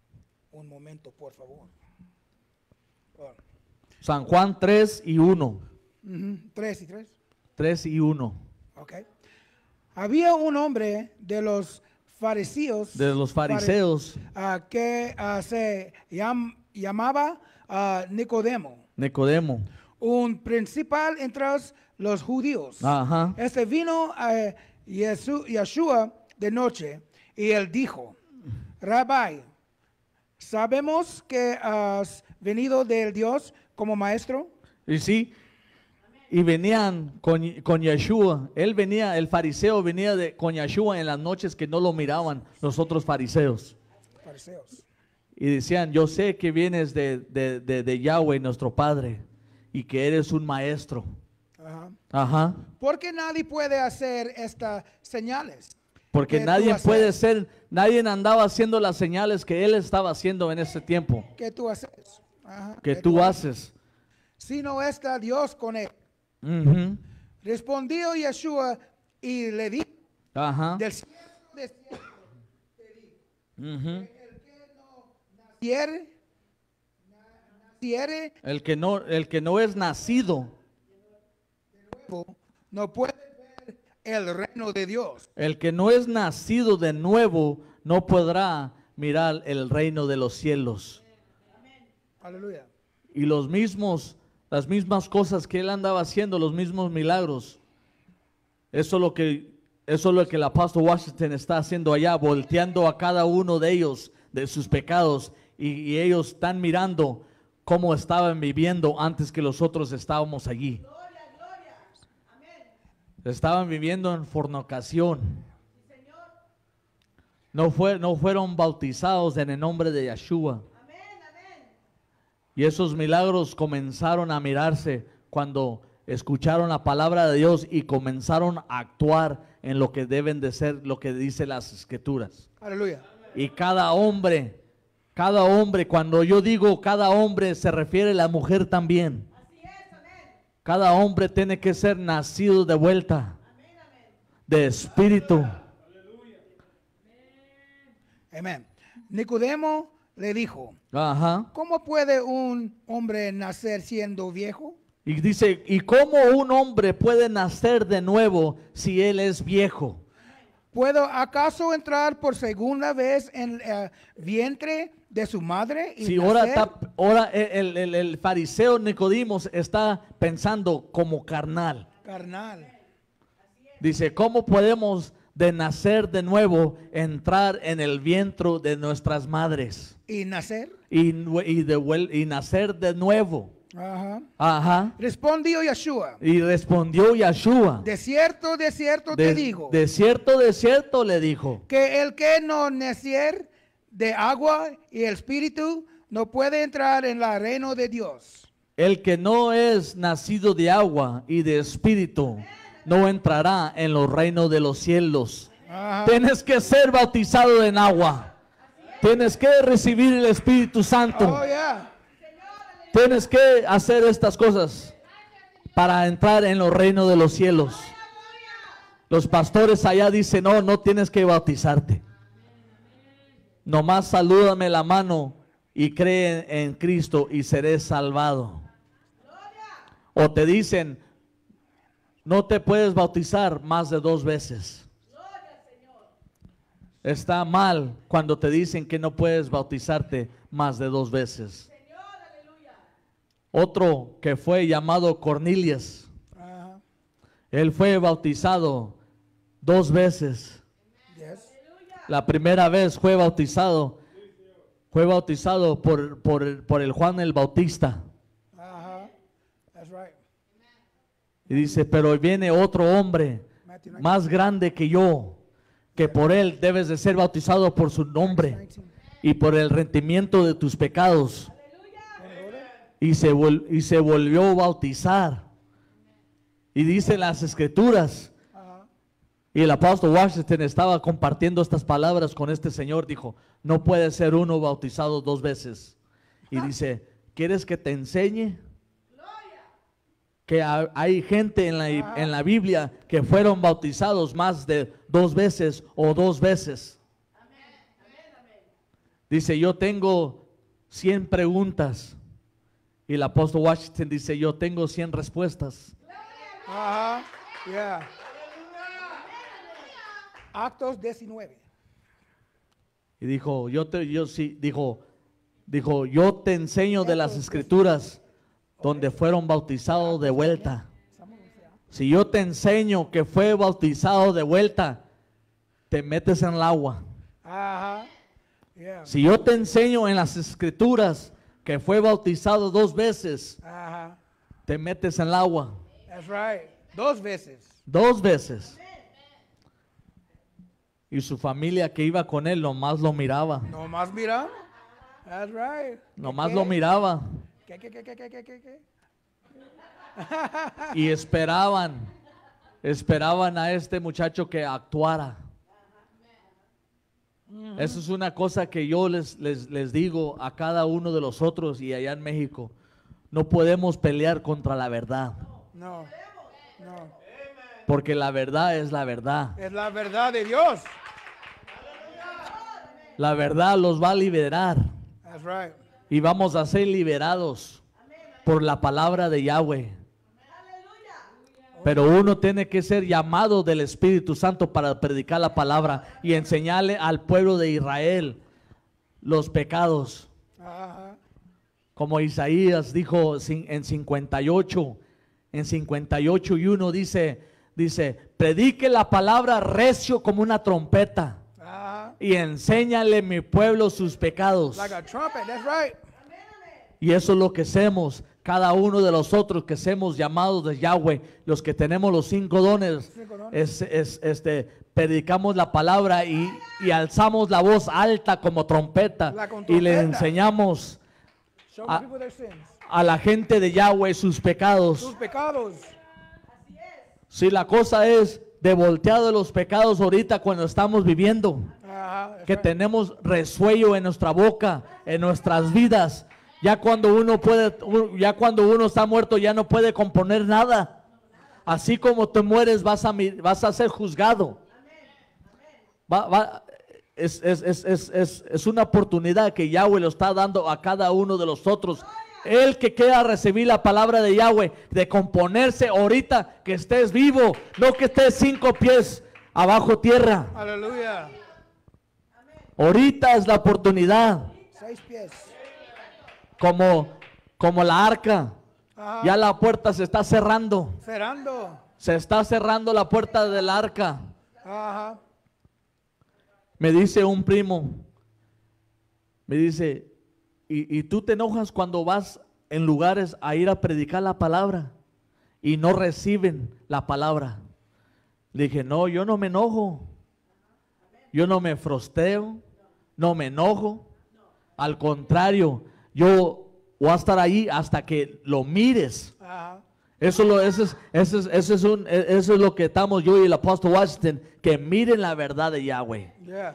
Un momento, por favor. Oh, San Juan tres y uno. ujú, Tres y tres. tres y uno. Ok. Había un hombre de los fariseos, De los fariseos, ah, que ah, se llam- llamaba ah, Nicodemo, Nicodemo. un principal entre los judíos. Ajá. Este vino a Yesu- Yeshua de noche y él dijo, Rabbi, sabemos que has venido del Dios como maestro. Y sí, y venían con, con Yeshua. Él venía, el fariseo venía de, con Yeshua en las noches que no lo miraban los otros fariseos. Fariseos. Y decían, yo sé que vienes de, de, de, de Yahweh, nuestro Padre, y que eres un maestro. Ajá. Ajá. Porque nadie puede hacer estas señales. Porque que tú nadie haces. puede ser, nadie andaba haciendo las señales que él estaba haciendo en ese tiempo, ¿Qué tú haces? Ajá, que ¿qué tú haces. Si no está Dios con él. Ujú. Respondió Yeshua y le dijo, Ajá. del cielo de cielo Ujú. naciere, na- naciere El que no, el que no es nacido, nuevo, no puede ver el reino de Dios. el que no es nacido de nuevo, no podrá mirar el reino de los cielos. Aleluya. Y los mismos, las mismas cosas que él andaba haciendo, los mismos milagros. Eso es lo que, eso es lo que el apóstol Washington está haciendo allá, volteando a cada uno de ellos de sus pecados, y, y ellos están mirando cómo estaban viviendo antes que los otros estábamos allí. Estaban viviendo en fornicación. No, fue, no fueron bautizados en el nombre de Yeshua. Y esos milagros comenzaron a mirarse cuando escucharon la palabra de Dios y comenzaron a actuar en lo que deben de ser, lo que dice las escrituras. Aleluya. Y cada hombre, cada hombre, cuando yo digo cada hombre, se refiere a la mujer también. Cada hombre tiene que ser nacido de vuelta, de espíritu. Amén. Nicodemo le dijo, Ajá. ¿cómo puede un hombre nacer siendo viejo? Y dice, ¿y cómo un hombre puede nacer de nuevo si él es viejo? ¿Puedo acaso entrar por segunda vez en el vientre de su madre y Si ahora, nacer? está- ahora el, el- el fariseo Nicodimos está pensando como carnal. Carnal. Dice, ¿cómo podemos de nacer de nuevo entrar en el vientre de nuestras madres ¿Y nacer? y, nue- y, de vuel- y nacer de nuevo? Ajá. Ajá. Respondió Yeshua, Y respondió Yeshua, de cierto, de cierto te de, digo, de cierto, de cierto le dijo, que el que no nacier de agua y el espíritu no puede entrar en el reino de Dios. el que no es nacido de agua y de espíritu no entrará en los reinos de los cielos. Ajá. Tienes que ser bautizado en agua. Tienes que recibir el Espíritu Santo. Oh, yeah. Tienes que hacer estas cosas para entrar en los reinos de los cielos. Los pastores allá dicen, no, no tienes que bautizarte. Nomás salúdame la mano y cree en, en Cristo y seré salvado. O te dicen, no te puedes bautizar más de dos veces. Está mal cuando te dicen que no puedes bautizarte más de dos veces. Otro que fue llamado Cornelius, Ajá. él fue bautizado dos veces. Yes. La primera vez fue bautizado, fue bautizado por, por, el- por el Juan el Bautista. Ajá. That's right. Y dice, pero viene otro hombre Matthew nineteen. más grande que yo, que por él debes de ser bautizado por su nombre y por el rendimiento de tus pecados. Y se, vol- y se volvió a bautizar. Y dice las escrituras, Ajá. y el apóstol Washington estaba compartiendo estas palabras con este señor, dijo, no puede ser uno bautizado dos veces. Y dice, ¿quieres que te enseñe? Que ha- hay gente en la, en la Biblia que fueron bautizados más de dos veces o dos veces. Dice, yo tengo cien preguntas. Y el apóstol Washington dice, yo tengo cien respuestas. Ajá. Yeah. Actos diecinueve. Y dijo, yo te, yo sí, dijo, dijo, yo te enseño de las escrituras donde fueron bautizados de vuelta. Si yo te enseño que fue bautizado de vuelta, te metes en el agua. Ajá. Yeah. Si yo te enseño en las escrituras que fue bautizado dos veces, Ajá. te metes en el agua. That's right. Dos veces. Dos veces. Y su familia que iba con él nomás lo miraba. Nomás mira. That's right. Nomás ¿Qué? lo miraba. ¿Qué, qué, qué, qué, qué, qué, qué, qué? Y esperaban, esperaban a este muchacho que actuara. Eso es una cosa que yo les, les, les digo a cada uno de los otros y allá en México. No podemos pelear contra la verdad, No. No. porque la verdad es la verdad. Es la verdad de Dios. La verdad los va a liberar That's right. y vamos a ser liberados por la palabra de Yahweh. Pero uno tiene que ser llamado del Espíritu Santo para predicar la palabra y enseñarle al pueblo de Israel los pecados. Ajá. Como Isaías dijo en cincuenta y ocho, en cincuenta y ocho y uno dice, dice, predique la palabra recio como una trompeta Ajá. y enséñale a mi pueblo sus pecados. Like a trumpet. That's right. Y eso es lo que hacemos, cada uno de los otros que somos llamados de Yahweh, los que tenemos los cinco dones, Cinco dones. es, es, este, predicamos la palabra y, y alzamos la voz alta como trompeta La con y le trompeta. enseñamos Show Ah. the people their sins. a la gente de Yahweh sus pecados. Sus pecados. Si la cosa es de voltear de los pecados ahorita cuando estamos viviendo, Ajá. That's que right. tenemos resuello en nuestra boca, en nuestras vidas. Ya cuando uno puede, ya cuando uno está muerto ya no puede componer nada. Así como te mueres vas a, mi- vas a ser juzgado. Va- va- es, es, es, es, es, es una oportunidad que Yahweh lo está dando a cada uno de nosotros. El que quiera recibir la palabra de Yahweh, de componerse ahorita que estés vivo, no que estés cinco pies abajo tierra. Aleluya. Ahorita es la oportunidad. Seis pies. Como, como la arca. Ajá. Ya la puerta se está cerrando. Cerrando. Se está cerrando la puerta del arca. Ajá. Me dice un primo, me dice, ¿y, y tú te enojas cuando vas en lugares a ir a predicar la palabra y no reciben la palabra? Le dije, no, yo no me enojo. Yo no me frustreo, no me enojo. Al contrario, yo voy a estar ahí hasta que lo mires. Ajá. Eso, lo, eso, es, eso, es, eso, es un, eso es lo que estamos yo y el apóstol Washington, que miren la verdad de Yahweh. Yeah.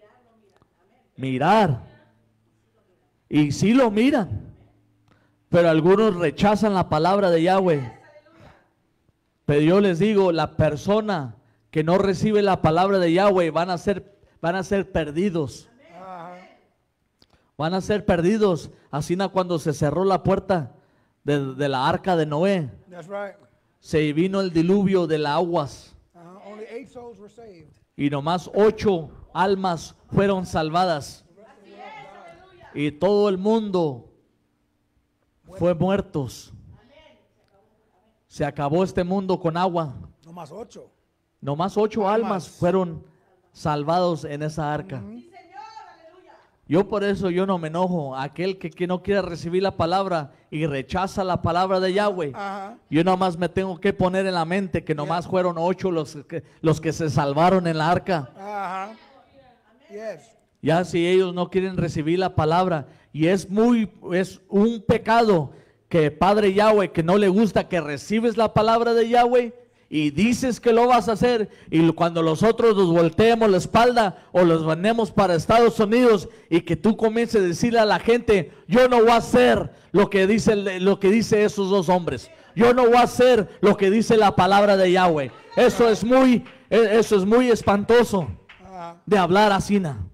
Mirar. Y sí lo miran, pero algunos rechazan la palabra de Yahweh. Pero yo les digo, la persona que no recibe la palabra de Yahweh van a ser, van a ser perdidos. Ajá. Van a ser perdidos. Así na cuando se cerró la puerta de, de la arca de Noé, That's right. se vino el diluvio de las aguas Uh-huh. Only eight souls were saved. y nomás ocho almas fueron salvadas. Y todo el mundo fue muertos. Se acabó este mundo con agua. No más ocho. Nomás ocho almas Almas. fueron salvados en esa arca. Yo por eso yo no me enojo. Aquel que, que no quiere recibir la palabra y rechaza la palabra de Yahweh, Ajá. yo nomás me tengo que poner en la mente que nomás fueron ocho los que, los que se salvaron en la arca. Ajá. Yes. Ya si ellos no quieren recibir la palabra, y es muy, es un pecado que Padre Yahweh, que no le gusta que recibes la palabra de Yahweh y dices que lo vas a hacer, y cuando nosotros nos volteemos la espalda o los mandemos para Estados Unidos y que tú comiences a decirle a la gente, yo no voy a hacer lo que dice, lo que dice esos dos hombres, yo no voy a hacer lo que dice la palabra de Yahweh. Eso es muy, eso es muy espantoso Ajá. de hablar así, ¿no?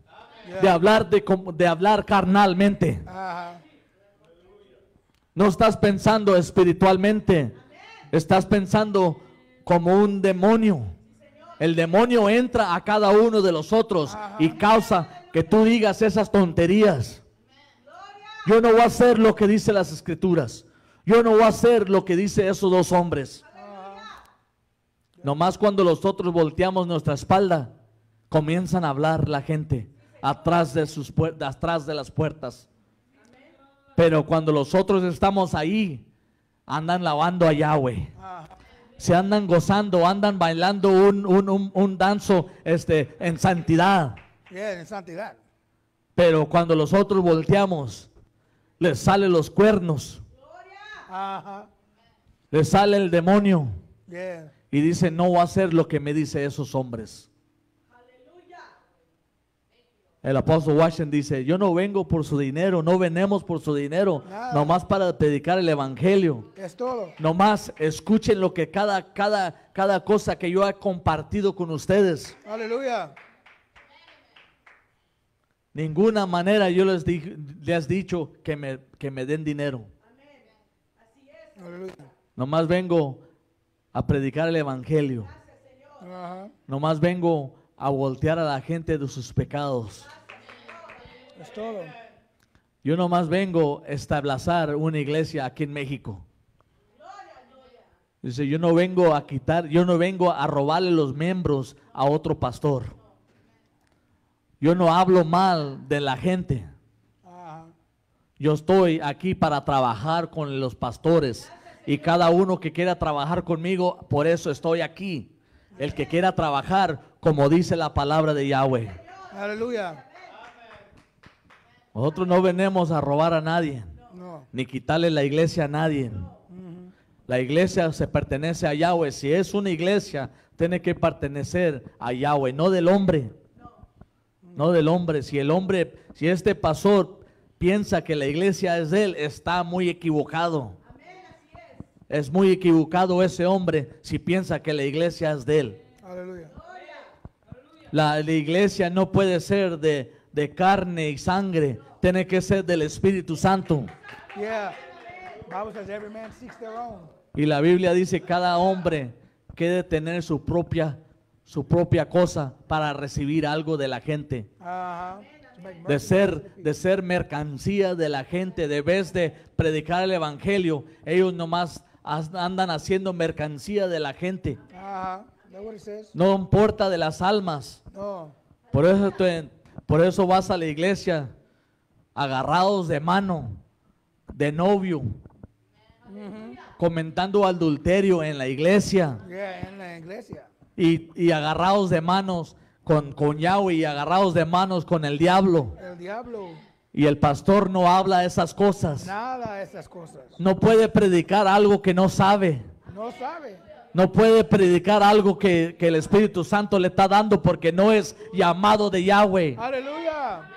de hablar, de, com- de hablar carnalmente. Ajá. No estás pensando espiritualmente, estás pensando como un demonio. El demonio entra a cada uno de los otros y causa que tú digas esas tonterías. Yo no voy a hacer lo que dice las escrituras. Yo no voy a hacer lo que dice esos dos hombres. Nomás cuando nosotros volteamos nuestra espalda, comienzan a hablar la gente atrás de sus puer- atrás de las puertas. Pero cuando nosotros estamos ahí, andan lavando a Yahweh. Se andan gozando, andan bailando un, un, un, un danzo este, en santidad. Yeah, en santidad. Pero cuando nosotros volteamos, les salen los cuernos, Ajá. les sale el demonio Yeah. y dice, no voy a hacer lo que me dice esos hombres. El apóstol Washington dice, yo no vengo por su dinero, no venimos por su dinero, Nada. nomás para predicar el evangelio. Es todo. Nomás escuchen lo que cada, cada, cada cosa que yo he compartido con ustedes. Aleluya. Ninguna manera yo les, di- les he dicho que me, que me den dinero. Aleluya. Nomás vengo a predicar el evangelio. Ajá. Nomás vengo a voltear a la gente de sus pecados. Es todo. Yo nomás vengo a establecer una iglesia aquí en México. Dice, yo no vengo a quitar, yo no vengo a robarle los miembros a otro pastor. Yo no hablo mal de la gente. Ajá. Yo estoy aquí para trabajar con los pastores y cada uno que quiera trabajar conmigo, por eso estoy aquí. El que quiera trabajar, como dice la palabra de Yahweh. Aleluya. Nosotros no venimos a robar a nadie, No. ni quitarle la iglesia a nadie. La iglesia se pertenece a Yahweh. Si es una iglesia, tiene que pertenecer a Yahweh, no del hombre. No del hombre. Si el hombre, si este pastor piensa que la iglesia es de él, está muy equivocado. Es muy equivocado ese hombre si piensa que la iglesia es de él. Aleluya. La, la iglesia no puede ser de, de carne y sangre, tiene que ser del Espíritu Santo. Yeah. Bible says every man seeks their own. Y la Biblia dice cada hombre quiere tener su propia, su propia cosa para recibir algo de la gente. Ajá. To make De mercy. ser, de ser mercancía de la gente, de vez de predicar el evangelio, ellos nomás as- andan haciendo mercancía de la gente. Ajá. That's what it says. No importa de las almas. No. Por eso, te- por eso vas a la iglesia agarrados de mano, de novio, comentando adulterio en la iglesia Yeah, en la iglesia. y, y agarrados de manos con, con Yahweh y agarrados de manos con el diablo. El diablo. Y el pastor no habla esas cosas. Nada de esas cosas. No puede predicar algo que no sabe. No sabe. No puede predicar algo que, que el Espíritu Santo le está dando porque no es llamado de Yahweh. Aleluya.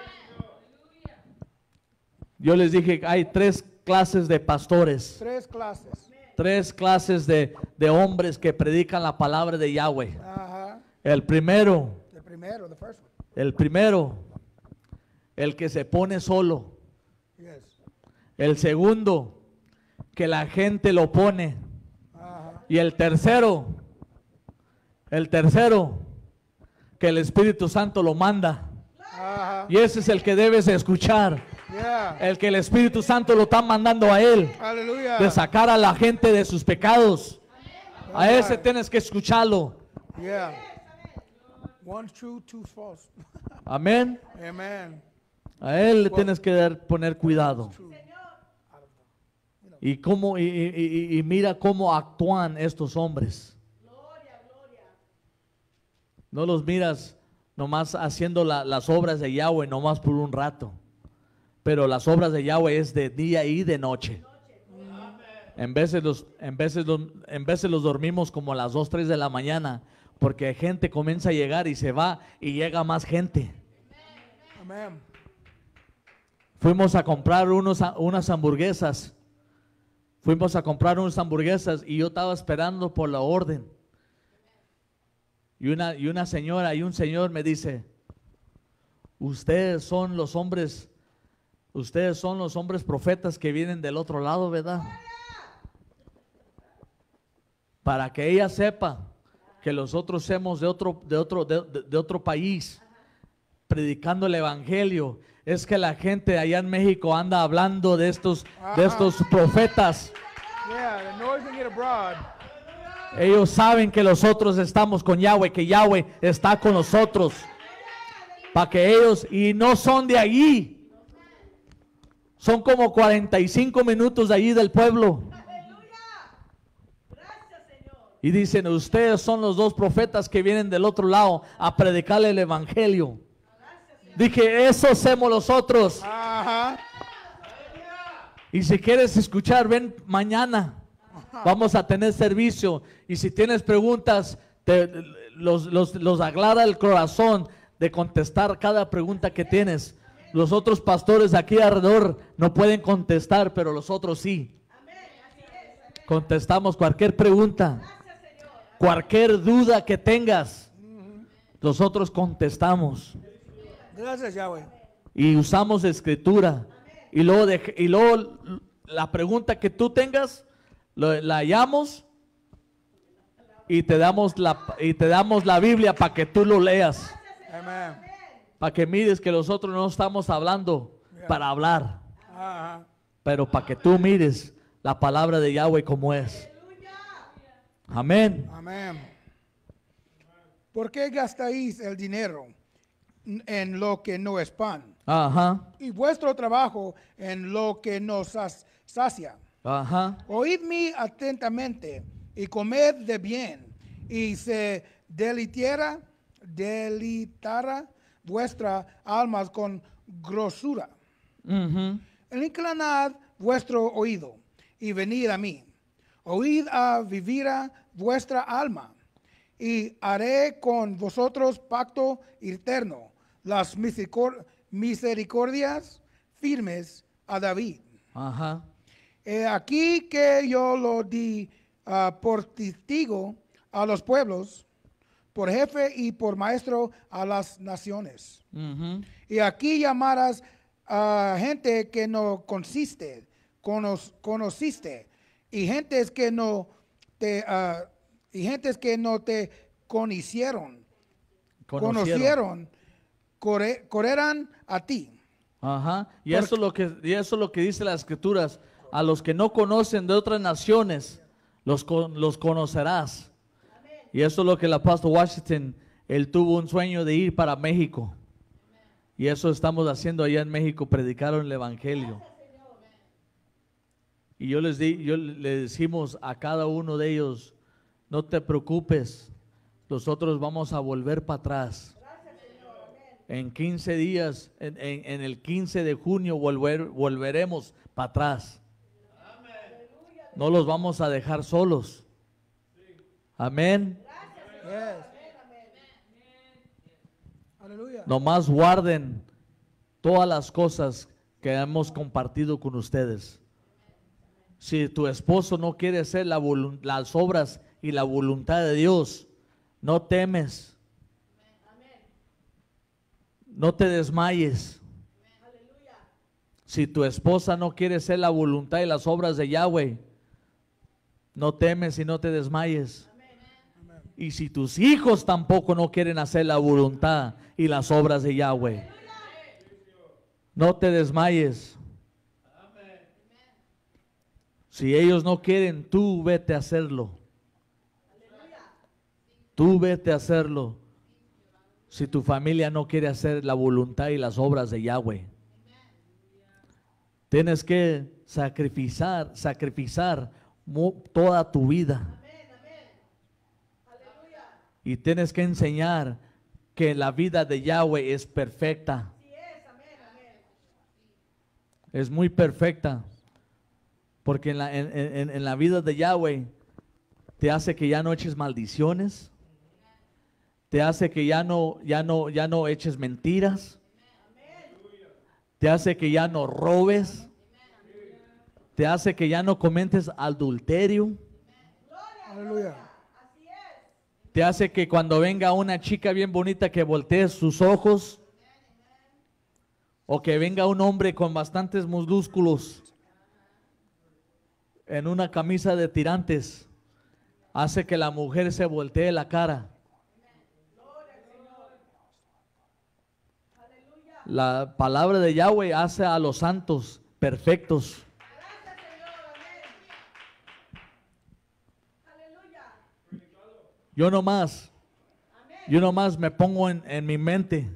Yo les dije, hay tres clases de pastores, Tres clases. tres clases de, de hombres que predican la palabra de Yahweh. Ajá. El primero, The primero, the first one. el primero, el que se pone solo. Yes. El segundo, que la gente lo pone. Ajá. Y el tercero, el tercero, que el Espíritu Santo lo manda. Ajá. Y ese es el que debes escuchar. Yeah. El que el Espíritu Santo lo está mandando a él. Aleluya. De sacar a la gente de sus pecados. A ese tienes que escucharlo. Yeah. One true, two false. Amén. Amen. A él le tienes que dar- poner cuidado. True. Y, cómo, y, y- y- y mira cómo actúan estos hombres. No los miras nomás haciendo la- las obras de Yahweh nomás por un rato. Pero las obras de Yahweh es de día y de noche. En veces los, en veces los, en veces los dormimos como a las dos, tres de la mañana. Porque gente comienza a llegar y se va y llega más gente. Amen. Fuimos a comprar unos, unas hamburguesas. Fuimos a comprar unas hamburguesas y yo estaba esperando por la orden. Y una, y una señora y un señor me dice, ustedes son los hombres, ustedes son los hombres profetas que vienen del otro lado, ¿verdad? Para que ella sepa que los otros somos de otro, de otro, de, de- de otro país, predicando el evangelio. Es que la gente allá en México anda hablando de estos, de estos profetas. Yeah, the noise can get abroad. Ellos saben que nosotros estamos con Yahweh, que Yahweh está con nosotros. Para que ellos, y no son de allí, son como cuarenta y cinco minutos de allí del pueblo. Y dicen, ustedes son los dos profetas que vienen del otro lado a predicarle el evangelio. Dije, eso hacemos nosotros. Uh-huh. Y si quieres escuchar, ven mañana. Vamos a tener servicio. Y si tienes preguntas, te- los, los, los aclara el corazón de contestar cada pregunta que tienes. Los otros pastores aquí alrededor no pueden contestar, pero los otros sí. Contestamos cualquier pregunta, cualquier duda que tengas. Nosotros contestamos Gracias, Yahweh. y usamos escritura. Y luego, de- y luego la pregunta que tú tengas, lo- la hallamos y te damos la, y te damos la Biblia para que tú lo leas. Amen. Para que mires que nosotros no estamos hablando para hablar, Uh-huh. pero para que tú mires la palabra de Yahweh como es. Amén. Amén. ¿Por qué gastáis el dinero en lo que no es pan Ajá, y vuestro trabajo en lo que no sas- sacia? ajá. Oídme atentamente y comed de bien, y se deleitara, deleitará vuestra almas con grosura. Ujú. Inclinad vuestro oído y venid a mí. Oíd a vivir a vuestra alma, y haré con vosotros pacto eterno, las misericor- misericordias firmes a David. Ajá. He aquí que yo lo di ah, por testigo a los pueblos, por jefe y por maestro a las naciones. Ujú. Y aquí llamarás a gente que no consiste, conos- conociste, y gentes que no te ah, y gentes que no te conocieron, conocieron, corre- correrán a ti. Ajá. Y Porque- eso es lo que y eso es lo que dice las escrituras. A los que no conocen de otras naciones, los, con- los conocerás. Y eso es lo que el apóstol Washington, él tuvo un sueño de ir para México. Y eso estamos haciendo allá en México, predicaron el evangelio. Y yo les di, yo le decimos a cada uno de ellos, no te preocupes, nosotros vamos a volver para atrás. En quince días, en, en- en el quince de junio volver, volveremos para atrás. No los vamos a dejar solos. Amén. Yes. Aleluya. Nomás guarden todas las cosas que hemos compartido con ustedes. Si tu esposo no quiere hacer la volun- las obras y la voluntad de Dios, no temes. No te desmayes. Si tu esposa no quiere hacer la voluntad y las obras de Yahweh, no temes y no te desmayes. Y si tus hijos tampoco no quieren hacer la voluntad y las obras de Yahweh, no te desmayes. Si ellos no quieren, tú vete a hacerlo. Tú vete a hacerlo. Si tu familia no quiere hacer la voluntad y las obras de Yahweh, tienes que sacrificar, sacrificar mu- toda tu vida. Y tienes que enseñar que la vida de Yahweh es perfecta. Es muy perfecta. Porque en la, en- en- en la vida de Yahweh te hace que ya no eches maldiciones. Te hace que ya no, ya no, ya no eches mentiras. Te hace que ya no robes. Te hace que ya no comentes adulterio. Aleluya. Te hace que cuando venga una chica bien bonita que voltees sus ojos. o que venga un hombre con bastantes músculos en una camisa de tirantes, hace que la mujer se voltee la cara. La palabra de Yahweh hace a los santos perfectos. Yo nomás, yo nomás me pongo en, en mi mente,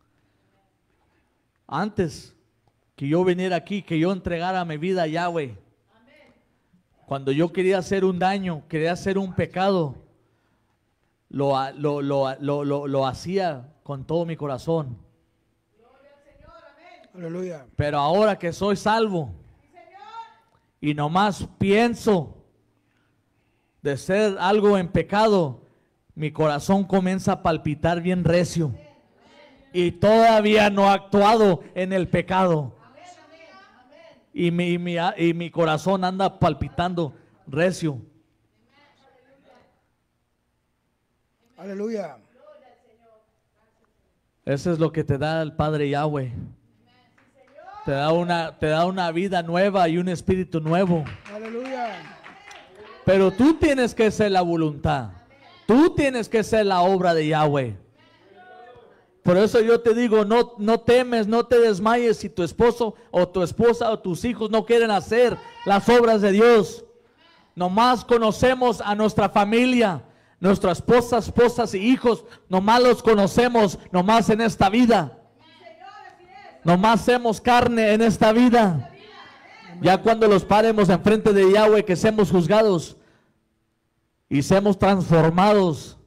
antes que yo viniera aquí, que yo entregara mi vida a Yahweh, cuando yo quería hacer un daño, quería hacer un pecado, lo, ha- lo, lo, lo, lo, lo hacía con todo mi corazón. Aleluya. Pero ahora que soy salvo y nomás pienso de ser algo en pecado, mi corazón comienza a palpitar bien recio. Y todavía no he actuado en el pecado. Y mi, y mi, y mi corazón anda palpitando recio. Aleluya. Eso es lo que te da el Padre Yahweh. Te da una, te da una vida nueva y un espíritu nuevo. Aleluya. Pero tú tienes que ser la voluntad. Tú tienes que ser la obra de Yahweh. Por eso yo te digo, no, no temes, no te desmayes si tu esposo o tu esposa o tus hijos no quieren hacer las obras de Dios. Nomás conocemos a nuestra familia, nuestras esposas, esposas y hijos, nomás los conocemos, nomás en esta vida. Nomás hacemos carne en esta vida. Ya cuando los paremos enfrente de Yahweh, que seamos juzgados y seamos transformados,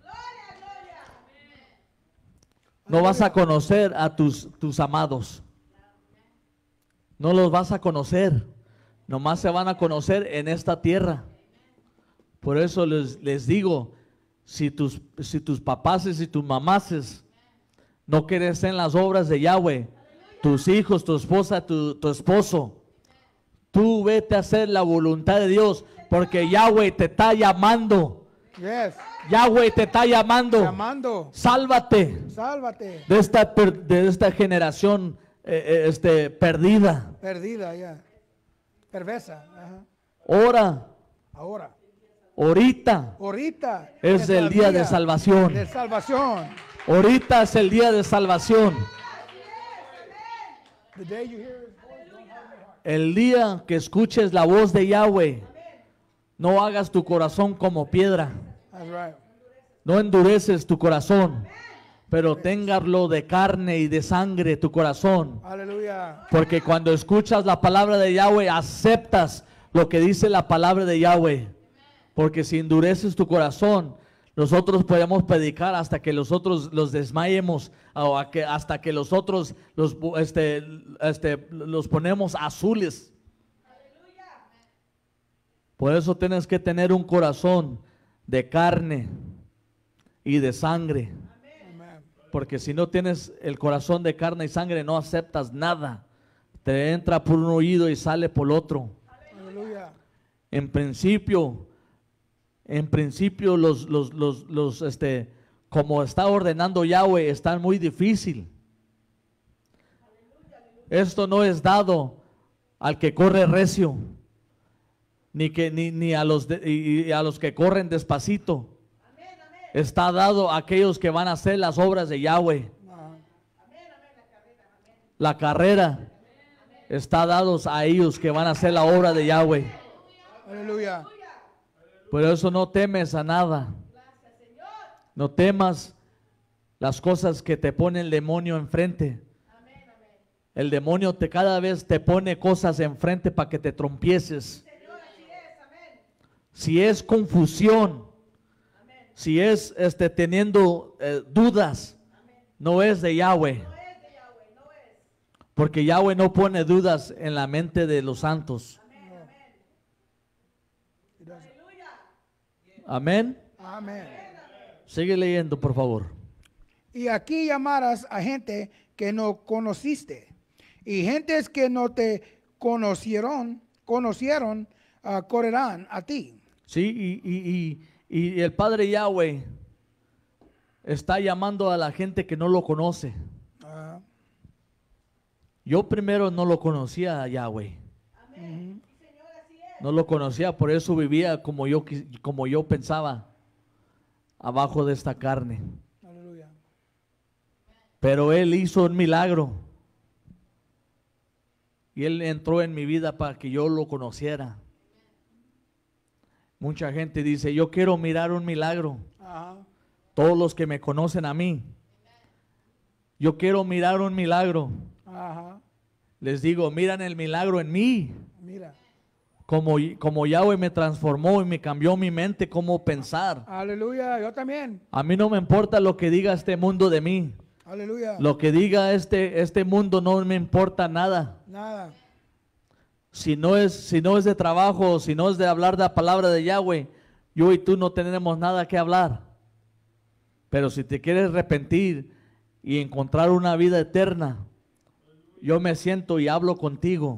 no vas a conocer a tus, tus amados. No los vas a conocer. Nomás se van a conocer en esta tierra. Por eso les, les digo, si tus, si tus papaces y tus mamaces no quieren hacer las obras de Yahweh, tus hijos, tu esposa, tu, tu esposo, tú vete a hacer la voluntad de Dios, porque Yahweh te está llamando. Yes. Yahweh te está llamando. Llamando. Sálvate Sálvate. de esta, per- de esta generación eh, eh, este, perdida. Perdida ya. Perversa. Ajá. Ora, Ahora. ahorita Ahorita. es el día de salvación. De salvación. Ahorita es el día de salvación. The day you hear his voice, don't harden your heart. El día que escuches la voz de Yahweh, no hagas tu corazón como piedra. That's right. No endureces tu corazón, pero téngalo de carne y de sangre tu corazón. Aleluya. Porque cuando escuchas la palabra de Yahweh, aceptas lo que dice la palabra de Yahweh. Porque si endureces tu corazón, nosotros podemos predicar hasta que los otros los desmayemos, o a que, hasta que los otros los, este, este, los ponemos azules. Por eso tienes que tener un corazón de carne y de sangre. Amen. Porque si no tienes el corazón de carne y sangre, no aceptas nada. Te entra por un oído y sale por otro. Aleluya. En principio, en principio los, los, los, los, este, como está ordenando Yahweh, están muy difícil. Esto no es dado al que corre recio, ni que ni, ni a los de- y, y a los que corren despacito. Está dado a aquellos que van a hacer las obras de Yahweh. Ajá. La carrera está dados a ellos que van a hacer la obra de Yahweh. Aleluya. Por eso no temes a nada. No temas las cosas que te pone el demonio enfrente. El demonio te cada vez te pone cosas enfrente para que te trompieces. Si es confusión, si es este teniendo eh, dudas, no es de Yahweh. Porque Yahweh no pone dudas en la mente de los santos. He doesn't. Amén. Amén. Sigue leyendo, por favor. Y aquí llamarás a gente que no conociste, y gentes que no te conocieron, conocieron, ah, correrán a ti. Sí, y, y- y- y el Padre Yahweh está llamando a la gente que no lo conoce. Ah, Yo primero no lo conocía a Yahweh. No lo conocía, por eso vivía como yo, quis- como yo pensaba, abajo de esta carne. Aleluya. Pero Él hizo un milagro. Y Él entró en mi vida para que yo lo conociera. Mucha gente dice, yo quiero mirar un milagro. Ajá. Todos los que me conocen a mí. Yo quiero mirar un milagro. Ajá. Les digo, miran el milagro en mí. Mira. Como, como Yahweh me transformó y me cambió mi mente, cómo pensar. Aleluya. Yo también. A mí no me importa lo que diga este mundo de mí. Aleluya. Lo que diga este, este mundo no me importa nada. Nada. Si no es, si no es de trabajo, si no es de hablar de la palabra de Yahweh, yo y tú no tenemos nada que hablar. Pero si te quieres arrepentir y encontrar una vida eterna, yo me siento y hablo contigo.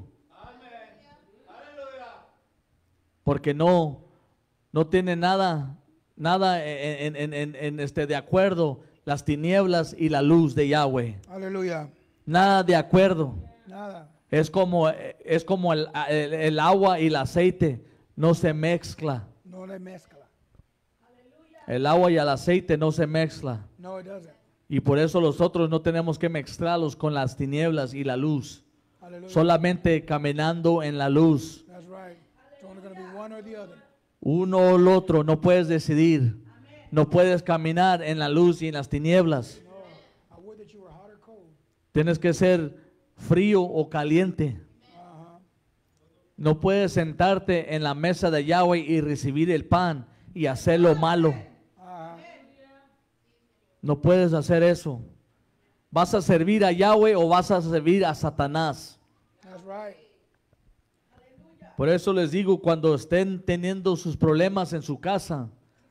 Porque no, no tiene nada, nada en, en- en- en este, de acuerdo las tinieblas y la luz de Yahweh. Aleluya. Nada de acuerdo. Nada. Es como, es como el, el- el agua y el aceite, no se mezcla. No le mezcla. El agua y el aceite no se mezcla. No, it doesn't. Y por eso nosotros no tenemos que mezclarlos con las tinieblas y la luz. Aleluya. Solamente caminando en la luz. That's right. It's only going to be one or the other. Uno o el otro, no puedes decidir. No puedes caminar en la luz y en las tinieblas. I would that you were hot or cold. Tienes que ser frío o caliente. Ajá. No puedes sentarte en la mesa de Yahweh y recibir el pan y hacer lo malo. Ajá. No puedes hacer eso. ¿Vas a servir a Yahweh o vas a servir a Satanás? That's right. Por eso les digo, cuando estén teniendo sus problemas en su casa,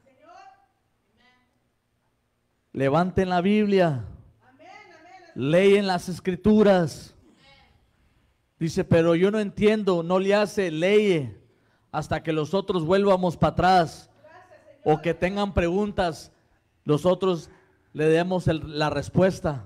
levanten la Biblia, leen las escrituras. Dice, pero yo no entiendo, no le hace, lee hasta que los otros vuelvamos para atrás o que tengan preguntas, nosotros le demos el- la respuesta.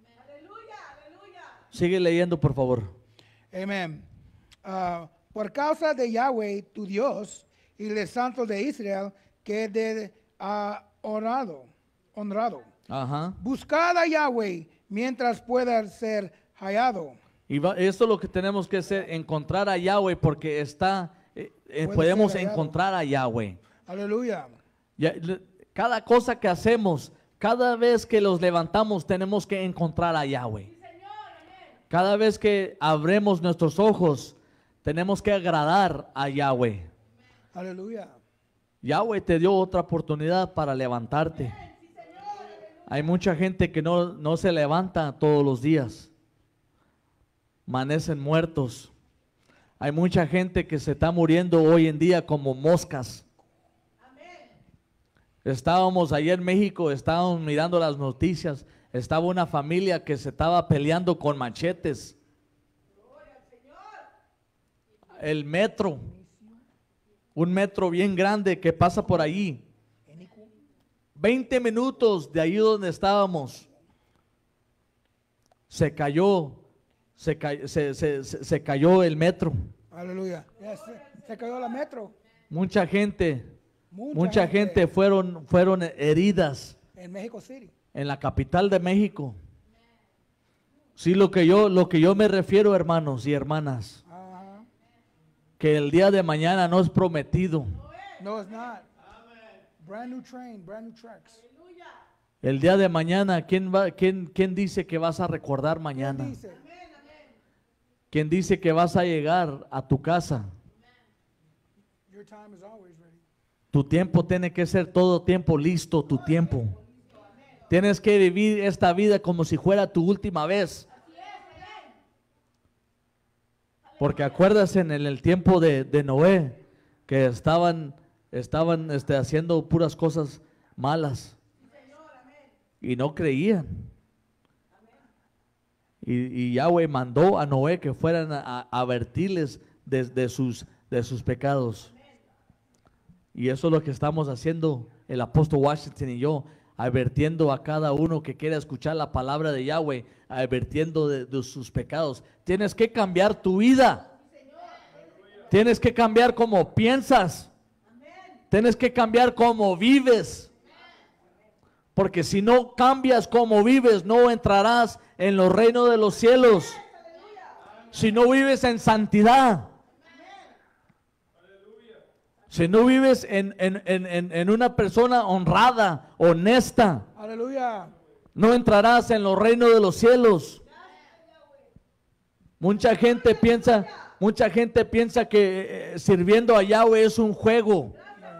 Sigue leyendo, por favor. Amen. Ah, por causa de Yahweh, tu Dios, y el Santo de Israel, que te ha honrado, honrado. Ajá. Buscad a Yahweh mientras pueda ser hallado. Y va- esto es lo que tenemos que hacer, encontrar a Yahweh, porque está, eh, eh, Puede podemos ser hallado. encontrar a Yahweh. Aleluya. Ya- le- cada cosa que hacemos, cada vez que los levantamos, tenemos que encontrar a Yahweh. Cada vez que abremos nuestros ojos, tenemos que agradar a Yahweh. Aleluya. Yahweh te dio otra oportunidad para levantarte. Hay mucha gente que no, no se levanta todos los días. Amanecen muertos. Hay mucha gente que se está muriendo hoy en día como moscas. Estábamos allá en México, estábamos mirando las noticias. Estaba una familia que se estaba peleando con machetes. El metro, un metro bien grande que pasa por allí. veinte minutos de ahí donde estábamos. Se cayó, se, cay- se- se- se- se cayó el metro. Aleluya. Ya se, se cayó la metro. Mucha gente, Mucha, mucha gente fueron, fueron heridas en México City. en la capital de México. Sí, lo que yo, lo que yo me refiero, hermanos y hermanas, Ajá. que el día de mañana no es prometido. No, it's not. Brand new train, brand new tracks. El día de mañana, ¿quién, va, quién, quién dice que vas a recordar mañana? Dice, ¿Quién dice que vas a llegar a tu casa? your time is always ready. Tu tiempo tiene que ser todo tiempo listo, tu tiempo. Tienes que vivir esta vida como si fuera tu última vez. Porque acuérdate en el, el tiempo de, de Noé, que estaban, estaban este, haciendo puras cosas malas. Y no creían. Y, y Yahweh mandó a Noé que fueran a, a advertirles de, de sus, de sus pecados. Y eso es lo que estamos haciendo el apóstol Washington y yo, advirtiendo a cada uno que quiera escuchar la palabra de Yahweh, advirtiendo de, de sus pecados. Tienes que cambiar tu vida. Tienes que cambiar cómo piensas. Tienes que cambiar cómo vives. Porque si no cambias cómo vives, no entrarás en los reinos de los cielos. Si no vives en santidad. Si no vives en, en, en, en una persona honrada, honesta, Aleluya. no entrarás en los reinos de los cielos. Mucha gente piensa, mucha gente piensa que eh, sirviendo a Yahweh es un juego.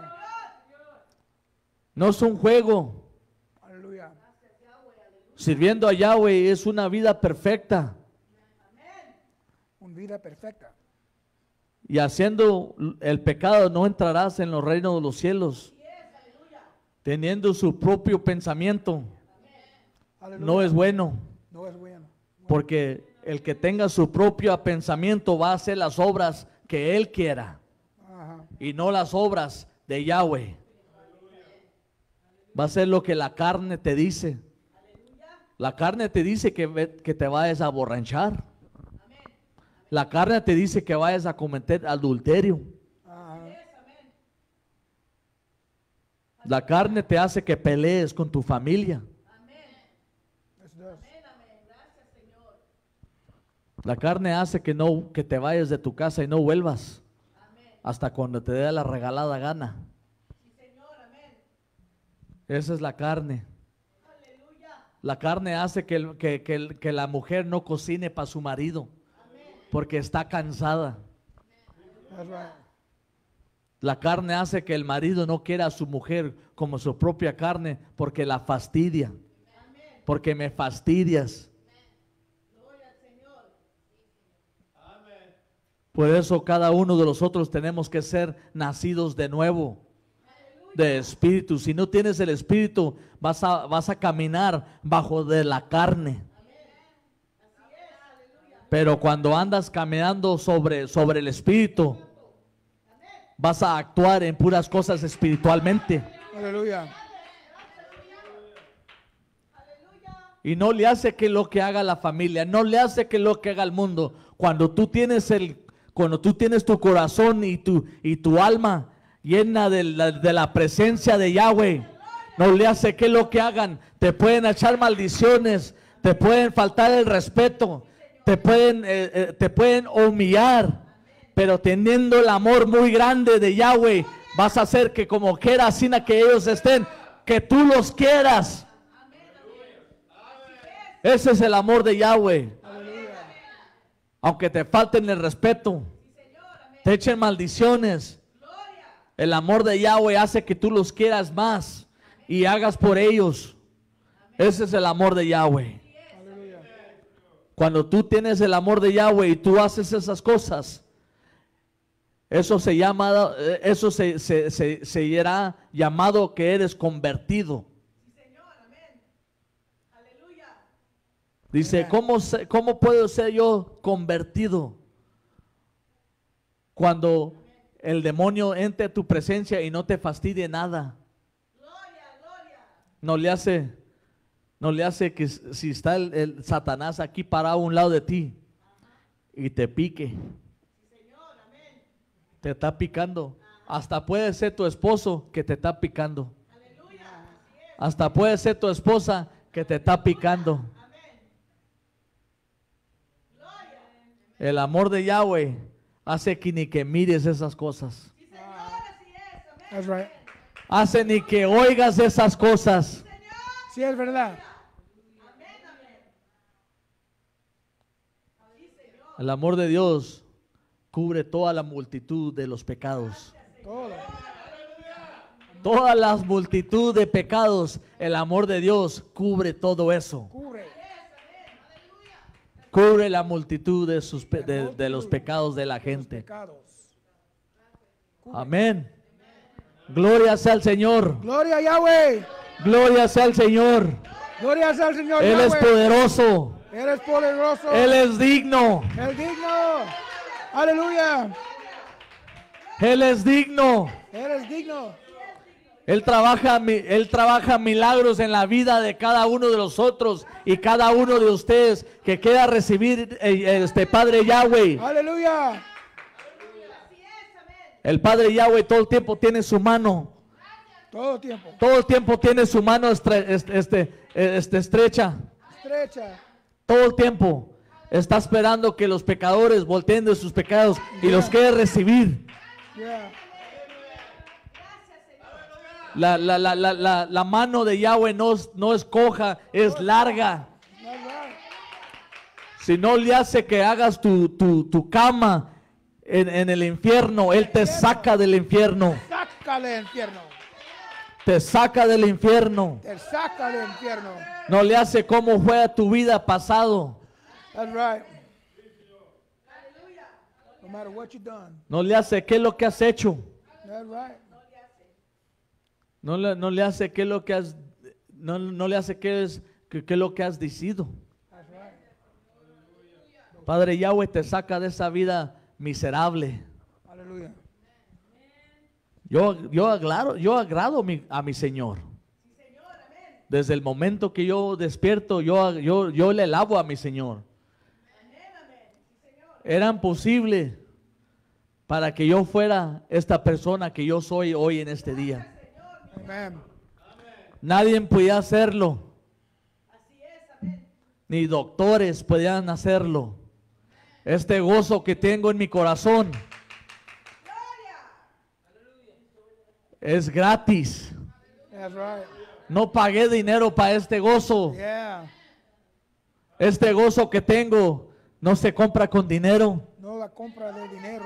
No es un juego. Aleluya. Sirviendo a Yahweh es una vida perfecta. Una vida perfecta. Y haciendo el pecado no entrarás en los reinos de los cielos. Teniendo su propio pensamiento Aleluya. no es bueno. No es bueno. Porque el que tenga su propio pensamiento va a hacer las obras que él quiera. Ajá. Y no las obras de Yahweh. Va a hacer lo que la carne te dice. La carne te dice que, ve- que te vayas a borrachar. La carne te dice que vayas a cometer adulterio. Ajá. La carne te hace que pelees con tu familia. Yes, it does. La carne hace que no que te vayas de tu casa y no vuelvas hasta cuando te dé la regalada gana. Esa es la carne. La carne hace que, el- que, que el- que la mujer no cocine para su marido porque está cansada. That's right. La carne hace que el marido no quiera a su mujer como su propia carne porque la fastidia. Porque me fastidias. Por eso cada uno de nosotros tenemos que ser nacidos de nuevo, de espíritu. Si no tienes el espíritu, vas a, vas a caminar bajo de la carne. Pero cuando andas caminando sobre, sobre el espíritu, vas a actuar en puras cosas espiritualmente. Aleluya. Y no le hace que lo que haga la familia, no le hace que lo que haga el mundo. Cuando tú tienes el, cuando tú tienes tu corazón y tu, y tu alma llena de la, de la presencia de Yahweh, no le hace que lo que hagan. Te pueden echar maldiciones, te pueden faltar el respeto, te pueden, eh, eh, te pueden humillar, pero teniendo el amor muy grande de Yahweh, vas a hacer que como quieras, sin que ellos estén, que tú los quieras. Ese es el amor de Yahweh. Aunque te falten el respeto, te echen maldiciones, el amor de Yahweh hace que tú los quieras más y hagas por ellos. Ese es el amor de Yahweh. Cuando tú tienes el amor de Yahweh y tú haces esas cosas, eso se llama, eso se, se, se, se será llamado que eres convertido. Dice, ¿cómo, se- ¿cómo puedo ser yo convertido? Cuando el demonio entre a tu presencia y no te fastidie nada. No le hace, no le hace que si está el, el Satanás aquí parado a un lado de ti y te pique. Te está picando. Hasta puede ser tu esposo que te está picando. Hasta puede ser tu esposa que te está picando. El amor de Yahweh hace que ni que mires esas cosas. That's right. Hace ni que oigas esas cosas. Sí, es verdad. El amor de Dios cubre toda la multitud de los pecados. Todo. Toda la multitud de pecados, el amor de Dios cubre todo eso. Cubre. Cubre la multitud de, sus pe- de, de los pecados de la gente. Pecados. Amén. Gloria sea al Señor. Gloria a Yahweh. Gloria sea al Señor. Gloria sea al Señor Él es Yahweh. poderoso. Él es poderoso. Él es digno. El digno. Aleluya. Él es digno. Él es digno. Él trabaja, mi- Él trabaja milagros en la vida de cada uno de nosotros y cada uno de ustedes que quiera recibir eh, este Padre Yahweh. Aleluya. El Padre Yahweh todo el tiempo tiene su mano, Todo tiempo. todo el tiempo tiene su mano estre- este, este, este, estrecha, Estrecha. todo el tiempo. Está esperando que los pecadores volteen de sus pecados y los quiere recibir. Yeah. La, la, la, la, la, la mano de Yahweh no, es- no es coja, es larga. That's right. Si no le hace que hagas tu, tu, tu cama en, en el infierno, Él te saca del infierno. Sácale del infierno. Te saca del infierno. Te saca del infierno. No le hace cómo fue a tu vida pasado. That's right. No matter what you've done. No le hace qué es lo que has hecho. That's right. No le, no le hace qué es lo que has, no, no le hace qué es, qué, qué es lo que has decidido. That's right. Padre Yahweh te saca de esa vida miserable. Aleluya. Yo, yo, agrado, yo agrado mi- a mi Señor. Desde el momento que yo despierto, yo, yo, yo le alabo a mi Señor. Era imposible para que yo fuera esta persona que yo soy hoy en este día. Amen. Nadie podía hacerlo. Ni doctores podían hacerlo. Este gozo que tengo en mi corazón es gratis. That's right. No pagué dinero para este gozo. Yeah. Este gozo que tengo no se compra con dinero. No la compra de dinero.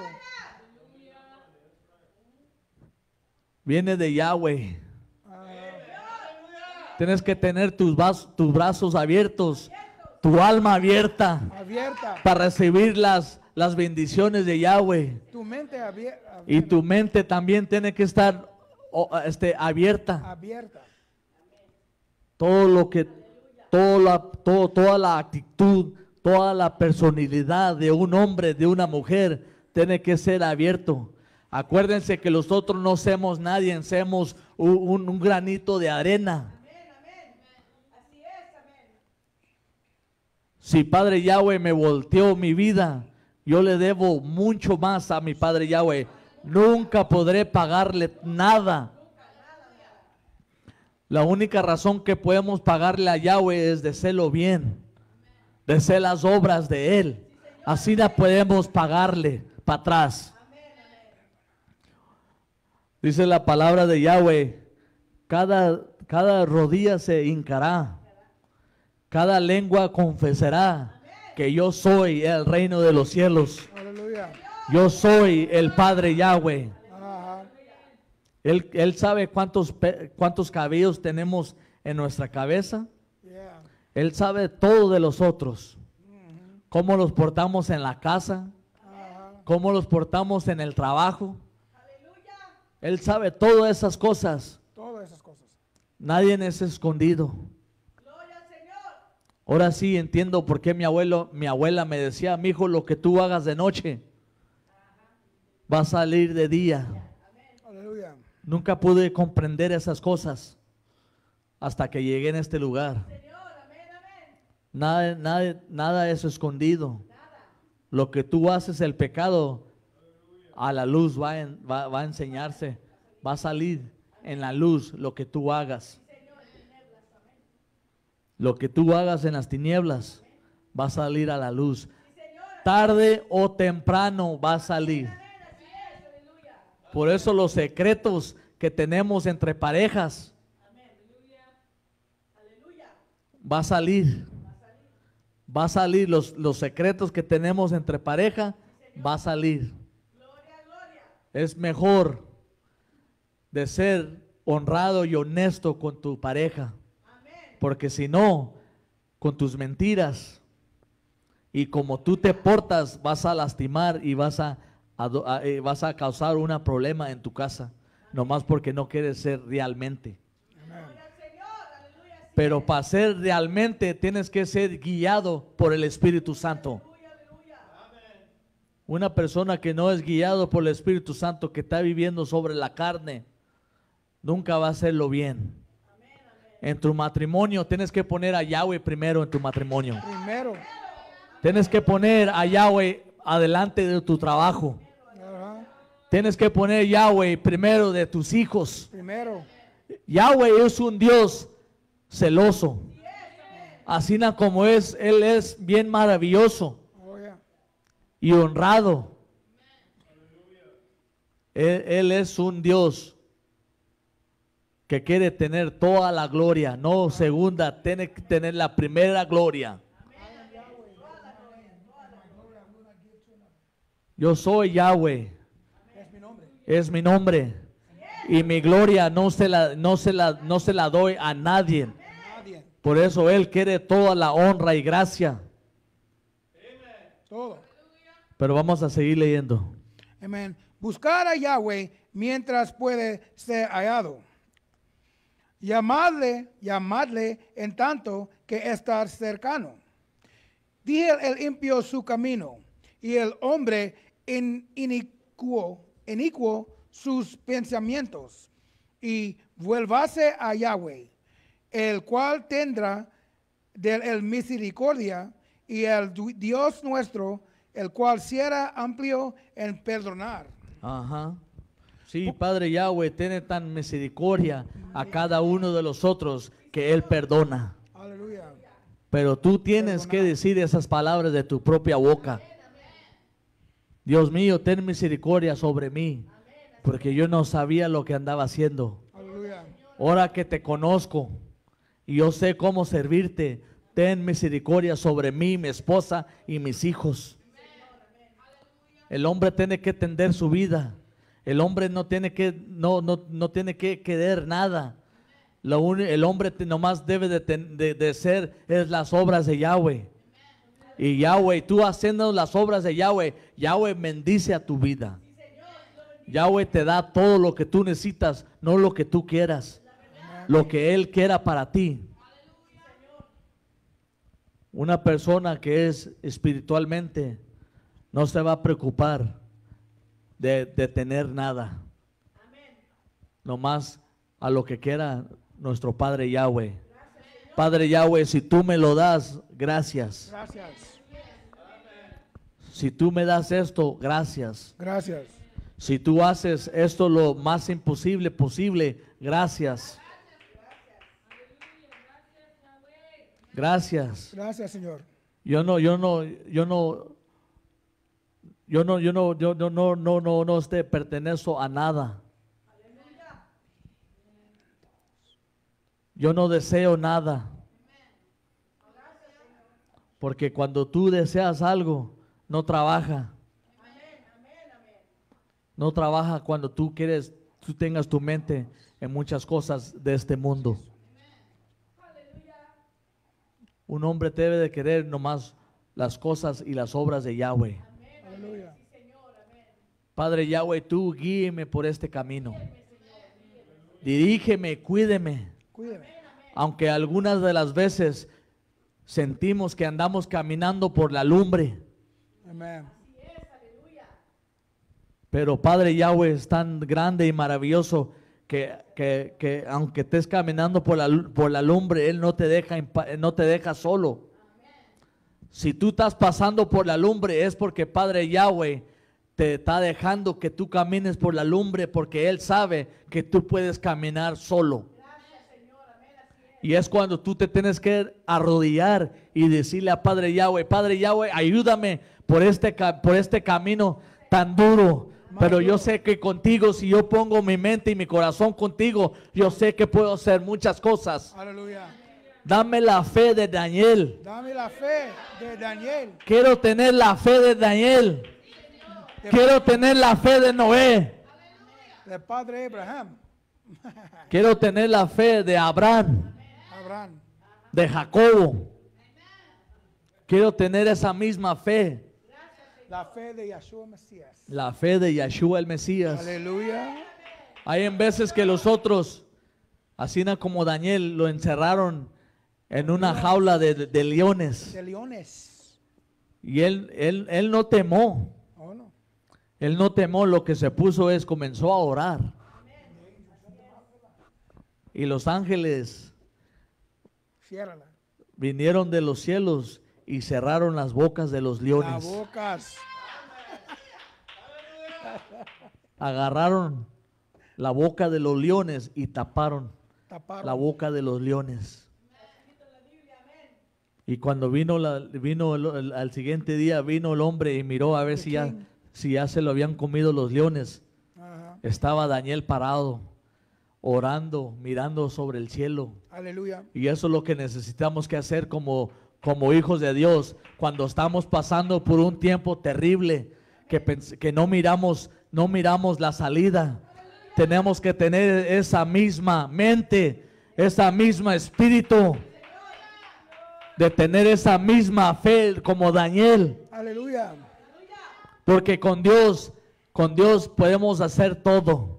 Viene de Yahweh. Ah, Tienes que tener tus, bas- tus brazos abiertos, tu alma abierta abierta. para recibir las, las bendiciones de Yahweh. Tu mente abierta. Y tu mente también tiene que estar o, este, abierta. abierta. Todo lo que, todo la, todo, toda la actitud, toda la personalidad de un hombre, de una mujer, tiene que ser abierto. Acuérdense que nosotros no somos nadie, somos un, un- un granito de arena. Si Padre Yahweh me volteó mi vida, yo le debo mucho más a mi Padre Yahweh. Nunca podré pagarle nada. La única razón que podemos pagarle a Yahweh es de hacerlo bien, de hacer las obras de Él. Así la podemos pagarle para atrás. Dice la palabra de Yahweh, cada, cada rodilla se hincará, cada lengua confesará que yo soy el reino de los cielos. Aleluya. Yo soy el Padre Yahweh. Ajá. Él, él sabe cuántos, pe- cuántos cabellos tenemos en nuestra cabeza. Yeah. Él sabe todo de los otros. Cómo los portamos en la casa, Ajá. cómo los portamos en el trabajo. Él sabe todas esas cosas. Todas esas cosas. Nadie es escondido. Ahora sí entiendo por qué mi abuelo, mi abuela me decía, mi hijo, lo que tú hagas de noche va a salir de día. Aleluya. Nunca pude comprender esas cosas hasta que llegué en este lugar. Nada, nada, nada es escondido. Lo que tú haces, el pecado, a la luz va, en- va- va a enseñarse, va a salir en la luz lo que tú hagas. Lo que tú hagas en las tinieblas va a salir a la luz. Tarde o temprano va a salir. Por eso los secretos que tenemos entre parejas va a salir. Va a salir los, los secretos que tenemos entre pareja, va a salir. Es mejor de ser honrado y honesto con tu pareja, porque si no, con tus mentiras y como tú te portas, vas a lastimar y vas a, a do- a- eh, vas a causar un problema en tu casa, nomás porque no quieres ser realmente. Pero para ser realmente tienes que ser guiado por el Espíritu Santo. Una persona que no es guiado por el Espíritu Santo, que está viviendo sobre la carne, nunca va a hacerlo bien. En tu matrimonio tienes que poner a Yahweh primero en tu matrimonio. Primero. Tienes que poner a Yahweh adelante de tu trabajo. Ajá. Tienes que poner Yahweh primero de tus hijos. Primero. Yahweh es un Dios celoso. Así na como es, Él es bien maravilloso Oh, yeah. y honrado. Él, Él es un Dios que quiere tener toda la gloria, no segunda, tiene que tener la primera gloria. Yo soy Yahweh, Es mi nombre. es mi nombre, y mi gloria no se la, no se la, no se la doy a nadie. Nadie. Por eso Él quiere toda la honra y gracia. Todo. Pero vamos a seguir leyendo. Amén. Buscar a Yahweh mientras puede ser hallado. Llamadle, llamadle en tanto que está cercano. Dije el impío su camino y el hombre in- inicuo, inicuo sus pensamientos. Y vuélvase a Yahweh, el cual tendrá del el misericordia y el du- Dios nuestro, el cual será amplio en perdonar. Ajá. Sí, Padre Yahweh tiene tan misericordia a cada uno de los otros que Él perdona. Aleluya. Pero tú tienes que decir esas palabras de tu propia boca. Dios mío, ten misericordia sobre mí, porque yo no sabía lo que andaba haciendo. Aleluya. Ahora que te conozco y yo sé cómo servirte, ten misericordia sobre mí, mi esposa y mis hijos. El hombre tiene que tender su vida. El hombre no tiene que, no, no, no tiene que querer nada. Lo uni- el hombre te- nomás debe de, ten- de, de ser es las obras de Yahweh. Y Yahweh, tú haciendo las obras de Yahweh, Yahweh bendice a tu vida. Yahweh te da todo lo que tú necesitas, no lo que tú quieras, lo que Él quiera para ti. Una persona que es espiritualmente no se va a preocupar de, de tener nada. Nomás a lo que quiera nuestro Padre Yahweh. Padre Yahweh, si tú me lo das, gracias. Gracias. Si tú me das esto, gracias. Gracias. Si tú haces esto lo más imposible posible, gracias. Gracias. Gracias, Señor. Yo no, yo no, yo no, yo no, yo no, yo no, no, no, no, no este, pertenezco a nada. Yo no deseo nada. Porque cuando tú deseas algo, no trabaja. No trabaja cuando tú quieres, tú tengas tu mente en muchas cosas de este mundo. Un hombre debe de querer nomás las cosas y las obras de Yahweh. Aleluya. Padre Yahweh, tú guíeme por este camino. Dirígeme, cuídeme. Cuídeme. Aunque algunas de las veces sentimos que andamos caminando por la lumbre. Amén. Pero Padre Yahweh es tan grande y maravilloso que, que, que aunque estés caminando por la, lu- por la lumbre, Él no te deja, en pa- no te deja solo. Si tú estás pasando por la lumbre es porque Padre Yahweh te está dejando que tú camines por la lumbre porque Él sabe que tú puedes caminar solo. Y es cuando tú te tienes que arrodillar y decirle a Padre Yahweh, Padre Yahweh, ayúdame por este, ca- por este camino tan duro. Pero yo sé que contigo, si yo pongo mi mente y mi corazón contigo, yo sé que puedo hacer muchas cosas. Aleluya. Dame la fe de Daniel. Dame la fe de Daniel. Quiero tener la fe de Daniel. De, Quiero tener la fe de Noé. de Padre Abraham. Quiero tener la fe de Abraham, Abraham. de Jacobo. Quiero tener esa misma fe. La fe de Yahshua Mesías. La fe de Yahshua el Mesías. Aleluya. Hay en veces que los otros, así na como Daniel, lo encerraron en una jaula de, de leones. De leones. Y él, él, él no temó. Oh, no. Él no temó, lo que se puso es, comenzó a orar. Y los ángeles Ciérrala. vinieron de los cielos y cerraron las bocas de los Las leones. bocas. Agarraron la boca de los leones y taparon Taparon. la boca de los leones. Y cuando vino, la, vino el- el- al siguiente día, vino el hombre y miró a ver The si ya, king. si ya se lo habían comido los leones. Ajá. Estaba Daniel parado, orando, mirando sobre el cielo. Aleluya. Y eso es lo que necesitamos que hacer como, como hijos de Dios cuando estamos pasando por un tiempo terrible, que, pens- que no miramos, no miramos la salida. Tenemos que tener esa misma mente, esa misma espíritu, de tener esa misma fe como Daniel, Aleluya. porque con Dios, con Dios podemos hacer todo.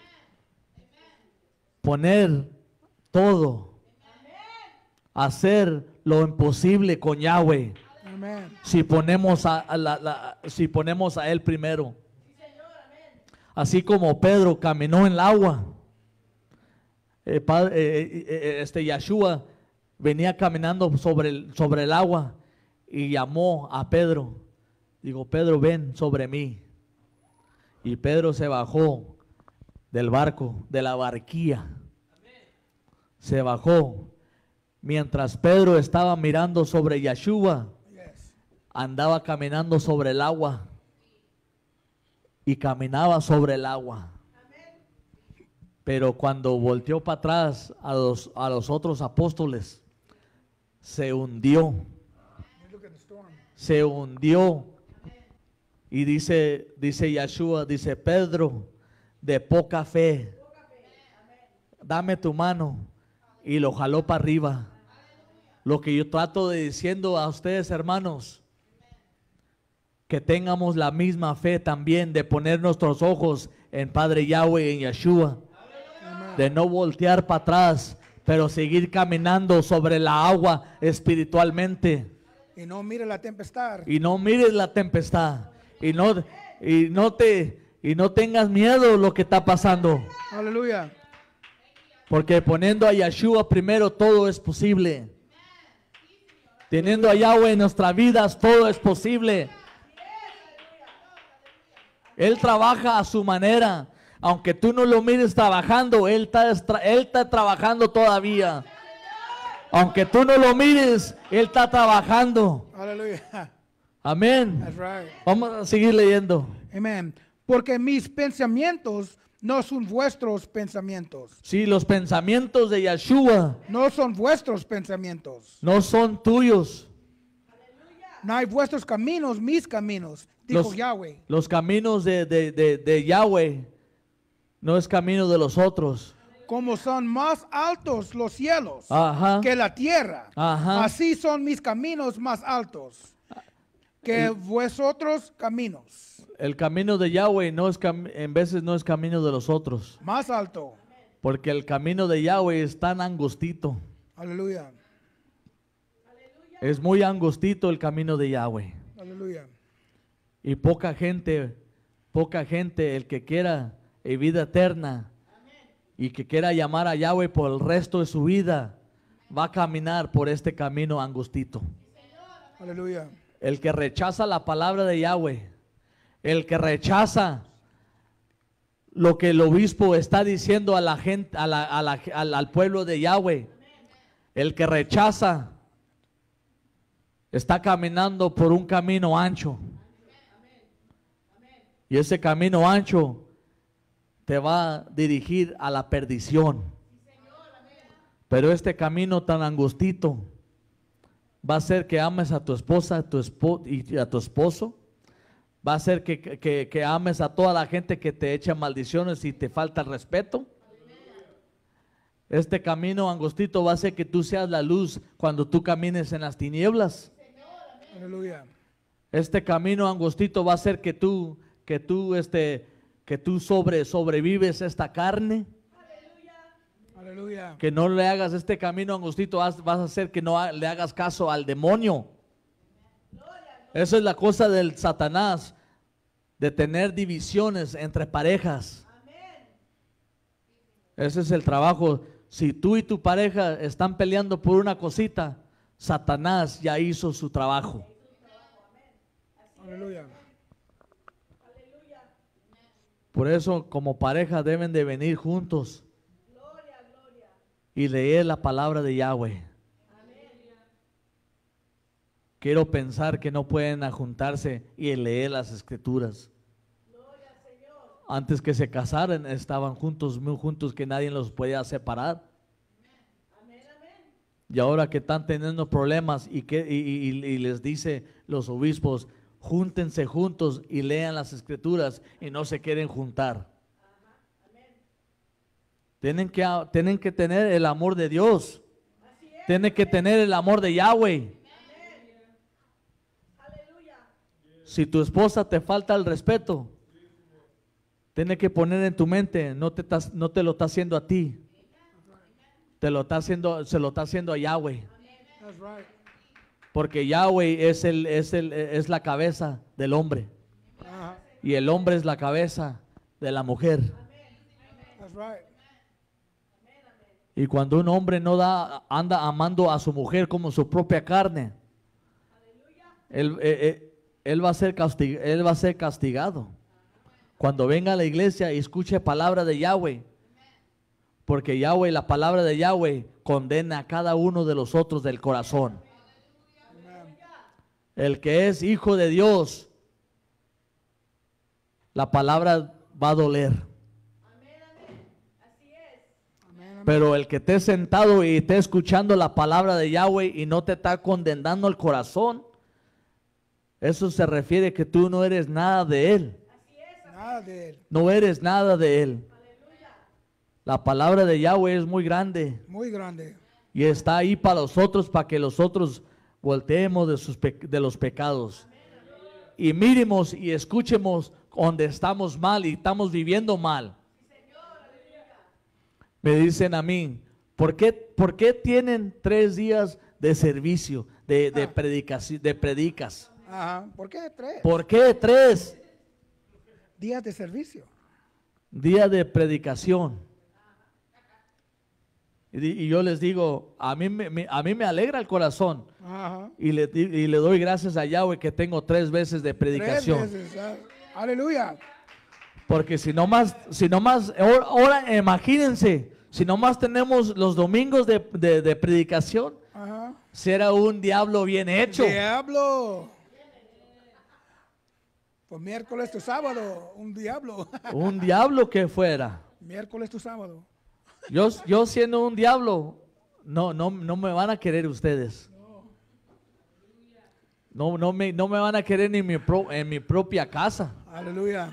Poner todo. Hacer lo imposible con Yahweh. Amén. Si ponemos a, a la- la- si ponemos a Él primero. Así como Pedro caminó en el agua. Eh, pa- eh, eh, eh, este Yeshua venía caminando sobre el, sobre el agua y llamó a Pedro. Digo, Pedro, ven sobre mí. Y Pedro se bajó del barco, de la barquilla. Se bajó. Mientras Pedro estaba mirando sobre Yeshua, Yes. andaba caminando sobre el agua. Y caminaba sobre el agua. Pero cuando volteó para atrás a los, a los otros apóstoles, se hundió. Look at the storm. Se hundió. Y dice, dice Yeshua, dice Pedro, de poca fe, dame tu mano. Y lo jaló para arriba. Lo que yo trato de diciendo a ustedes, hermanos, que tengamos la misma fe también de poner nuestros ojos en Padre Yahweh, en Yeshua, de no voltear para atrás, pero seguir caminando sobre la agua espiritualmente. Y no mire la tempestad. Y no mires la tempestad. Y no, y no te, y no tengas miedo lo que está pasando. Aleluya. Porque poniendo a Yeshua primero todo es posible. Teniendo a Yahweh en nuestras vidas todo es posible. Él trabaja a su manera. Aunque tú no lo mires trabajando, Él está, estra- él está trabajando todavía. Aunque tú no lo mires, Él está trabajando. Aleluya. Amén. That's right. Vamos a seguir leyendo. Amén. Porque mis pensamientos no son vuestros pensamientos. Si los pensamientos de Yeshua No son vuestros pensamientos. no son tuyos, No hay vuestros caminos, mis caminos, dijo Los- Yahweh. los caminos de, de- de- de Yahweh no es camino de los otros. Como son más altos los cielos Ajá. que la tierra, Ajá. así son mis caminos más altos que vosotros caminos. El camino de Yahweh no es cam- en veces no es camino de los otros, Más alto. porque el camino de Yahweh es tan angostito. Aleluya. Es muy angostito el camino de Yahweh. Aleluya. Y poca gente, poca gente, el que quiera eh, vida eterna y que quiera llamar a Yahweh por el resto de su vida, va a caminar por este camino angostito. Aleluya. El que rechaza la palabra de Yahweh, el que rechaza lo que el obispo está diciendo a la gente, a la- a la- al, al pueblo de Yahweh, el que rechaza está caminando por un camino ancho. Y ese camino ancho te va a dirigir a la perdición. Pero este camino tan angostito va a hacer que ames a tu esposa, a tu espo- y a tu esposo. Va a hacer que, que- que ames a toda la gente que te echa maldiciones y te falta el respeto. Este camino angostito va a hacer que tú seas la luz cuando tú camines en las tinieblas. Aleluya. Este camino angostito va a hacer que tú, que tú, este, que tú sobre, sobrevives esta carne. Aleluya. Que no le hagas este camino angostito, haz- vas a hacer que no ha- le hagas caso al demonio. Eso es la cosa del Satanás, de tener divisiones entre parejas. Ese es el trabajo. Si tú y tu pareja están peleando por una cosita, Satanás ya hizo su trabajo. Aleluya. Por eso, como pareja deben de venir juntos y leer la palabra de Yahweh. Quiero pensar que no pueden juntarse y leer las escrituras. Antes que se casaran estaban juntos, muy juntos, que nadie los podía separar. Y ahora que están teniendo problemas y, que, y, y- y les dice los obispos, júntense juntos y lean las escrituras y no se quieren juntar. Tienen que, tienen que tener el amor de Dios. Tienen que tener el amor de Yahweh. Si tu esposa te falta el respeto, tienes que poner en tu mente, no te, estás- no te lo está haciendo a ti, te lo está haciendo, se lo está haciendo a Yahweh, That's right. porque Yahweh es, el, es, el, es la cabeza del hombre Ajá. y el hombre es la cabeza de la mujer. That's right. Y cuando un hombre no da, anda amando a su mujer como su propia carne, él, eh, eh, él va a ser castig- él va a ser castigado. Cuando venga a la iglesia y escuche palabra de Yahweh, porque Yahweh, la palabra de Yahweh condena a cada uno de los otros del corazón. El que es hijo de Dios, la palabra va a doler. Pero el que esté sentado y esté escuchando la palabra de Yahweh y no te está condenando el corazón, eso se refiere que tú no eres nada de él. Nada de él. No eres nada de él. La palabra de Yahweh es muy grande Muy grande. y está ahí para nosotros, para que nosotros volteemos de, sus pe- de los pecados y miremos y escuchemos donde estamos mal y estamos viviendo mal. Me dicen a mí, ¿por qué, por qué tienen tres días de servicio, de, de, predicaci- de predicas? Ajá. ¿Por qué tres? ¿Por qué tres Días de servicio. días de predicación? Y, di- y yo les digo, a mí me, me- a mí me alegra el corazón Ajá. y le, di- y le doy gracias a Yahweh que tengo tres veces de predicación. Tres veces. ah. Aleluya. Porque si no más, si no más, ahora, ahora imagínense, si no más tenemos los domingos de, de- de predicación, Ajá. será un diablo bien hecho. Diablo. Pues miércoles tu sábado, un diablo. Un diablo que fuera. Miércoles tu sábado. Yo, yo siendo un diablo, no, no, no me van a querer ustedes. No, no, me, no me van a querer ni mi pro- en mi propia casa. Aleluya.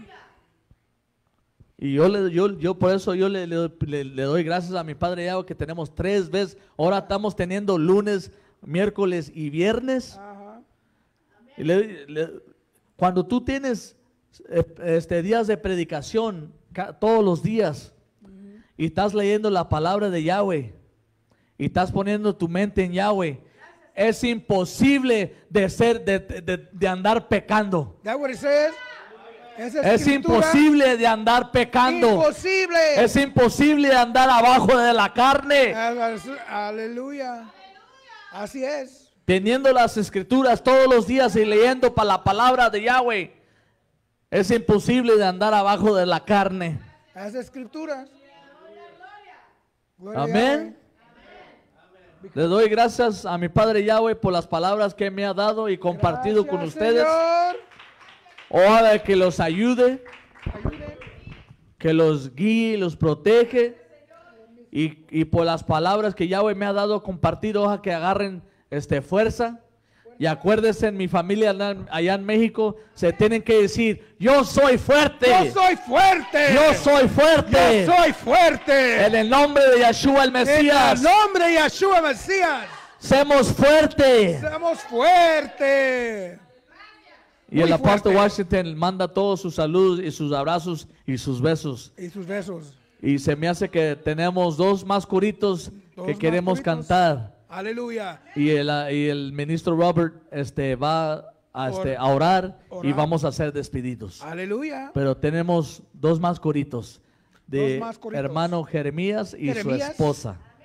Y yo, le, yo, yo por eso yo le, le- le- le doy gracias a mi Padre Yahweh que tenemos tres veces. Ahora estamos teniendo lunes, miércoles y viernes. Ajá. Y le- le- cuando tú tienes eh, este, días de predicación ca- todos los días y estás leyendo la palabra de Yahweh y estás poniendo tu mente en Yahweh, es imposible de ser de, de- de andar pecando. That's what it says. Esa Es escritura, imposible de andar pecando. Imposible. Es imposible de andar abajo de la carne. Aleluya. Así es. Teniendo las escrituras todos los días y leyendo para la palabra de Yahweh, es imposible de andar abajo de la carne. Las escrituras. Gloria a Amén. Le doy gracias a mi Padre Yahweh por las palabras que me ha dado y Yahweh. compartido con Gracias, ustedes. Señor. Ahora que los ayude, Ayude. que los guíe y los protege. Y, y por las palabras que Yahweh me ha dado compartir, ojalá que agarren este, fuerza. Y acuérdense, en mi familia allá- allá en México se tienen que decir, yo soy fuerte. Yo soy fuerte. Yo soy fuerte. Yo soy fuerte. En el nombre de Yeshua el En Mesías, el nombre de Yeshua Mesías. seamos fuertes. Seamos fuertes. Y el Muy apóstol fuerte. Washington manda todos sus saludos y sus abrazos y sus besos. Y sus besos. Y se me hace que tenemos dos más coritos Dos que más queremos coritos. cantar. Aleluya. Y el, ah, y el ministro Robert este, va a, este, a orar, y Orar. vamos a ser despedidos. Aleluya. Pero tenemos dos más coritos de Dos más coritos. hermano Jeremías y su Jeremías. esposa.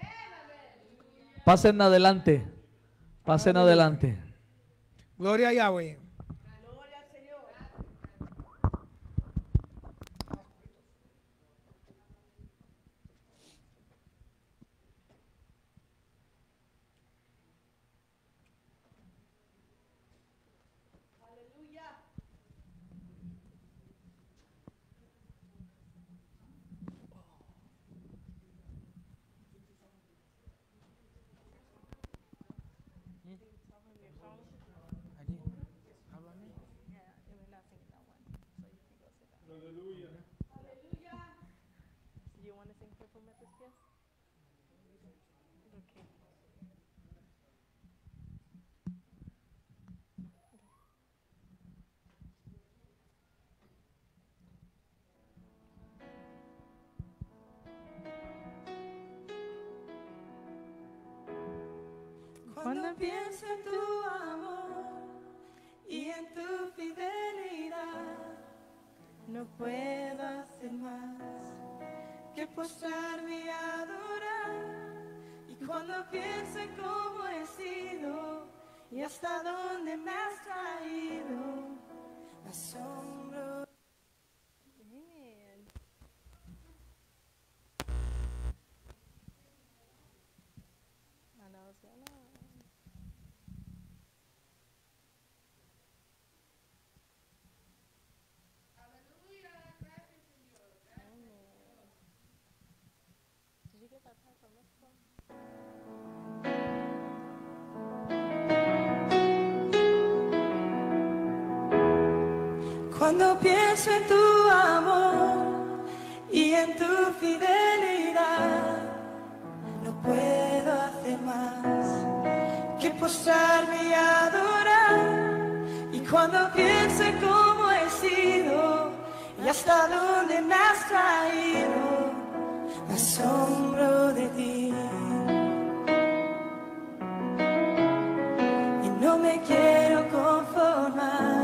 Pasen adelante. Pasen adelante. Gloria a Yahweh. Cuando pienso en tu amor y en tu fidelidad, no puedo hacer más que postrarme y adorar. Y cuando pienso en cómo he sido y hasta dónde me has traído, me asombro. Cuando pienso en tu amor y en tu fidelidad, no puedo hacer más que postrarme y adorar. Y cuando pienso en cómo he sido y hasta dónde me has traído, me asombro de ti. Y no me quiero conformar.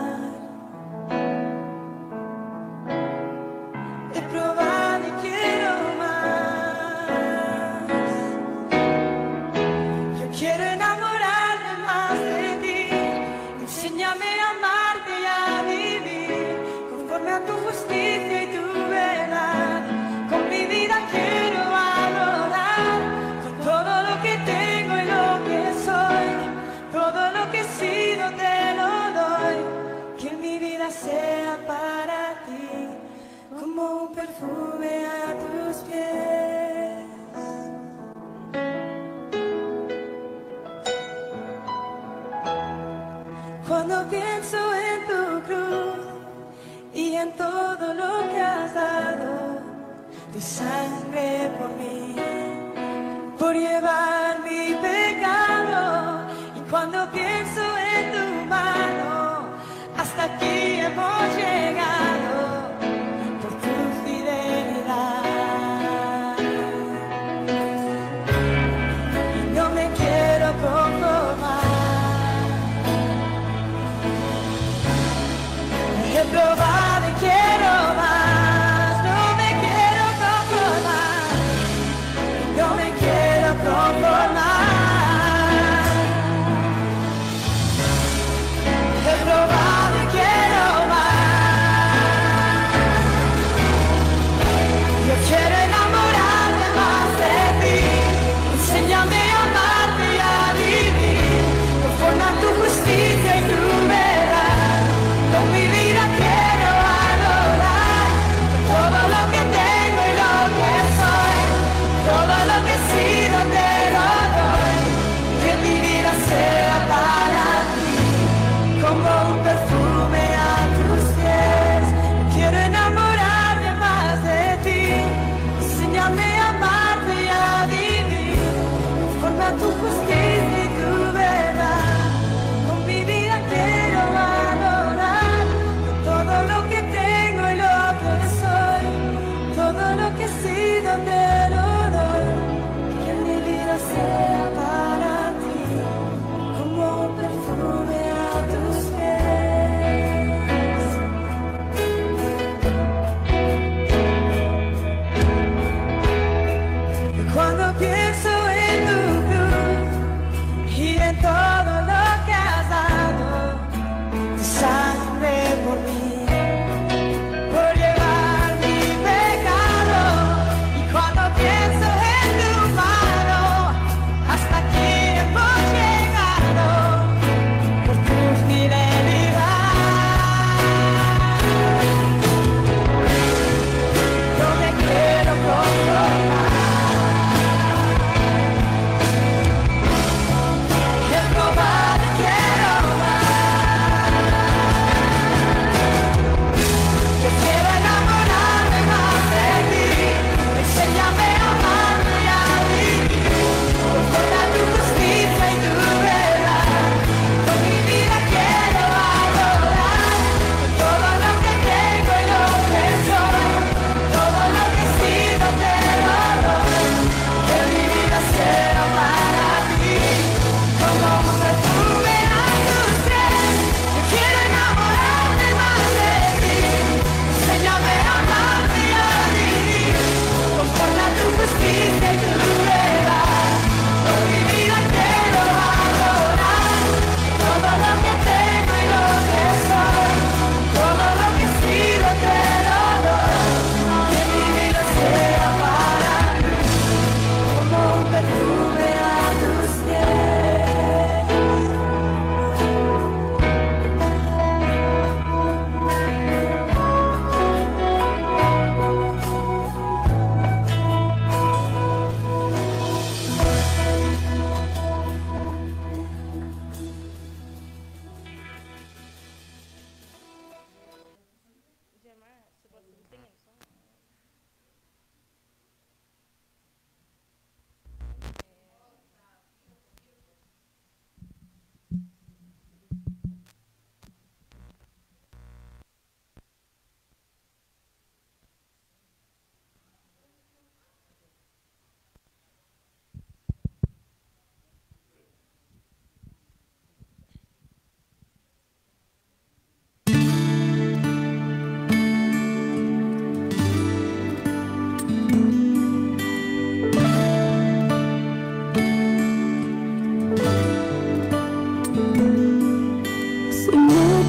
He probado y quiero más. Yo quiero enamorarme más de ti. Enséñame a amarte y a vivir conforme a tu justicia y tu verdad. Con mi vida quiero adorar, con todo lo que tengo y lo que soy, todo lo que he sido te lo doy. Que mi vida sea para ti como un perfume a tus pies. Cuando pienso en tu cruz y en todo lo que has dado, tu sangre por mí, por llevar mi pecado. Y cuando pienso en tu mano, hasta aquí hemos llegado por tu fidelidad. Y no me quiero conformar. He probado y quiero más. No me quiero conformar. No me quiero conformar. He probado y quiero más.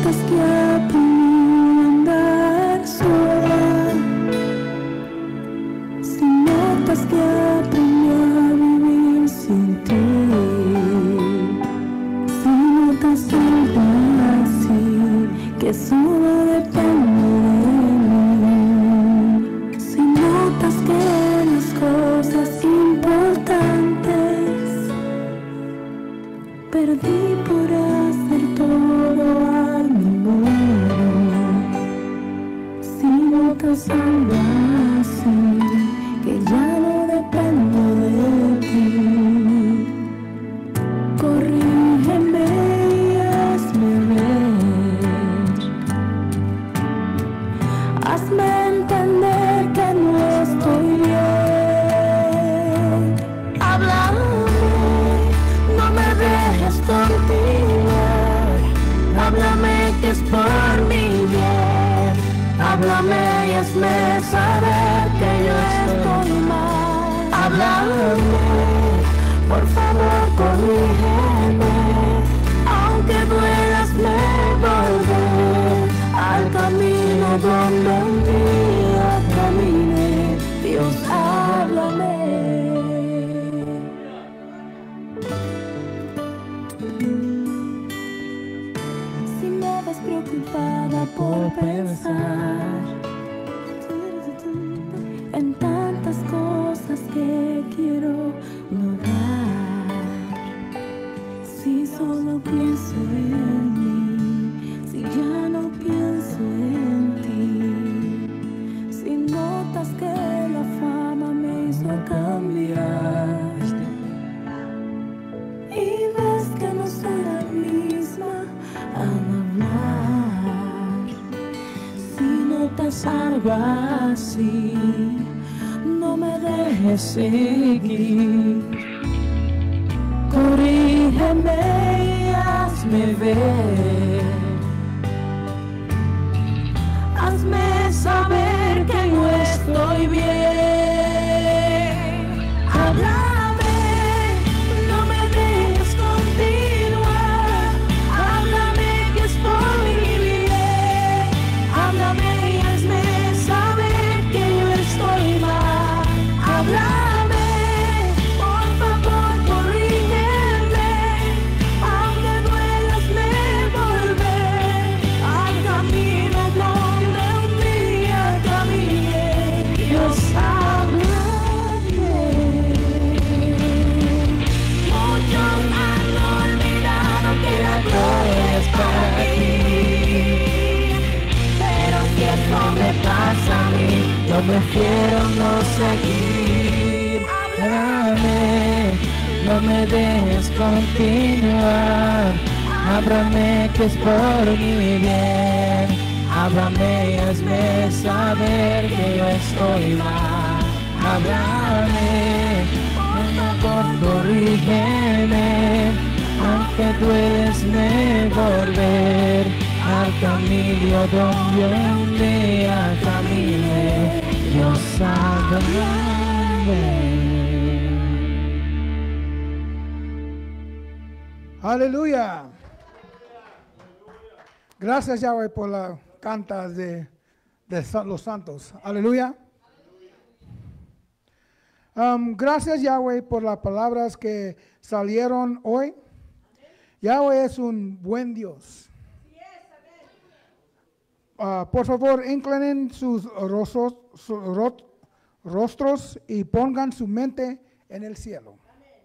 notas que aprendí a andar sola, si notas que aprendí a vivir sin ti, si notas algo así que solo depende de mí, si notas que las cosas importantes perdí por hacer todo a mi modo, si notas algo así que ya no dependo de ti, corrígeme y hazme ver, hazme entender que no estoy bien, háblame, no me dejes continuar, háblame que es por mi bien, háblame y hazme saber que yo estoy mal, háblame, por favor corrígeme, aunque duelas me volver al camino donde un día caminé, Dios háblame. Si me ves preocupada por pensar en tantas cosas que quiero lograr, si solo pienso en mí, si ya no pienso en ti, si notas que la fama me hizo cambiar y ves que no soy la misma al hablar, si notas algo así, no me dejes seguir, corrígeme y hazme ver, hazme saber que no estoy bien, háblame, no me dejes continuar, háblame que es por mi bien, háblame y hazme saber que yo estoy mal, háblame, por favor corrígeme, aunque duelas me volver al camino donde un día caminé, Dios háblame. Muchos han olvidado que la gloria es para ti, pero si eso me pasa a mí, yo prefiero no seguir. Háblame, no me dejes continuar, háblame que es por mi bien, háblame y hazme saber que yo estoy mal, háblame, por favor corrígeme, aunque dueles me volver al camino donde un día caminé, Dios háblame. Aleluya. Gracias, Yahweh, por la cantas de, de sa- los santos. Aleluya. Um, gracias, Yahweh, por las palabras que salieron hoy. Yahweh es un buen Dios. Uh, por favor, inclinen sus rostros, su- ro- rostros y pongan su mente en el cielo.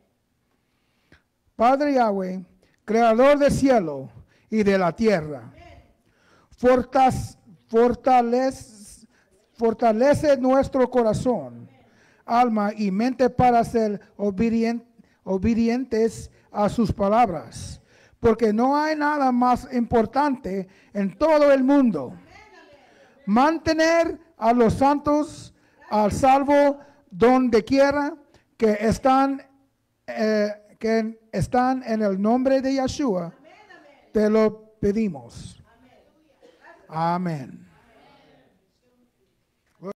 Padre Yahweh, creador del cielo y de la tierra, fortas- fortalece, fortalece nuestro corazón, alma y mente para ser obedien- obedientes a sus palabras, porque no hay nada más importante en todo el mundo. Mantener a los santos al salvo donde quiera que están, eh, que están en el nombre de Yeshua. Te lo pedimos. Amén.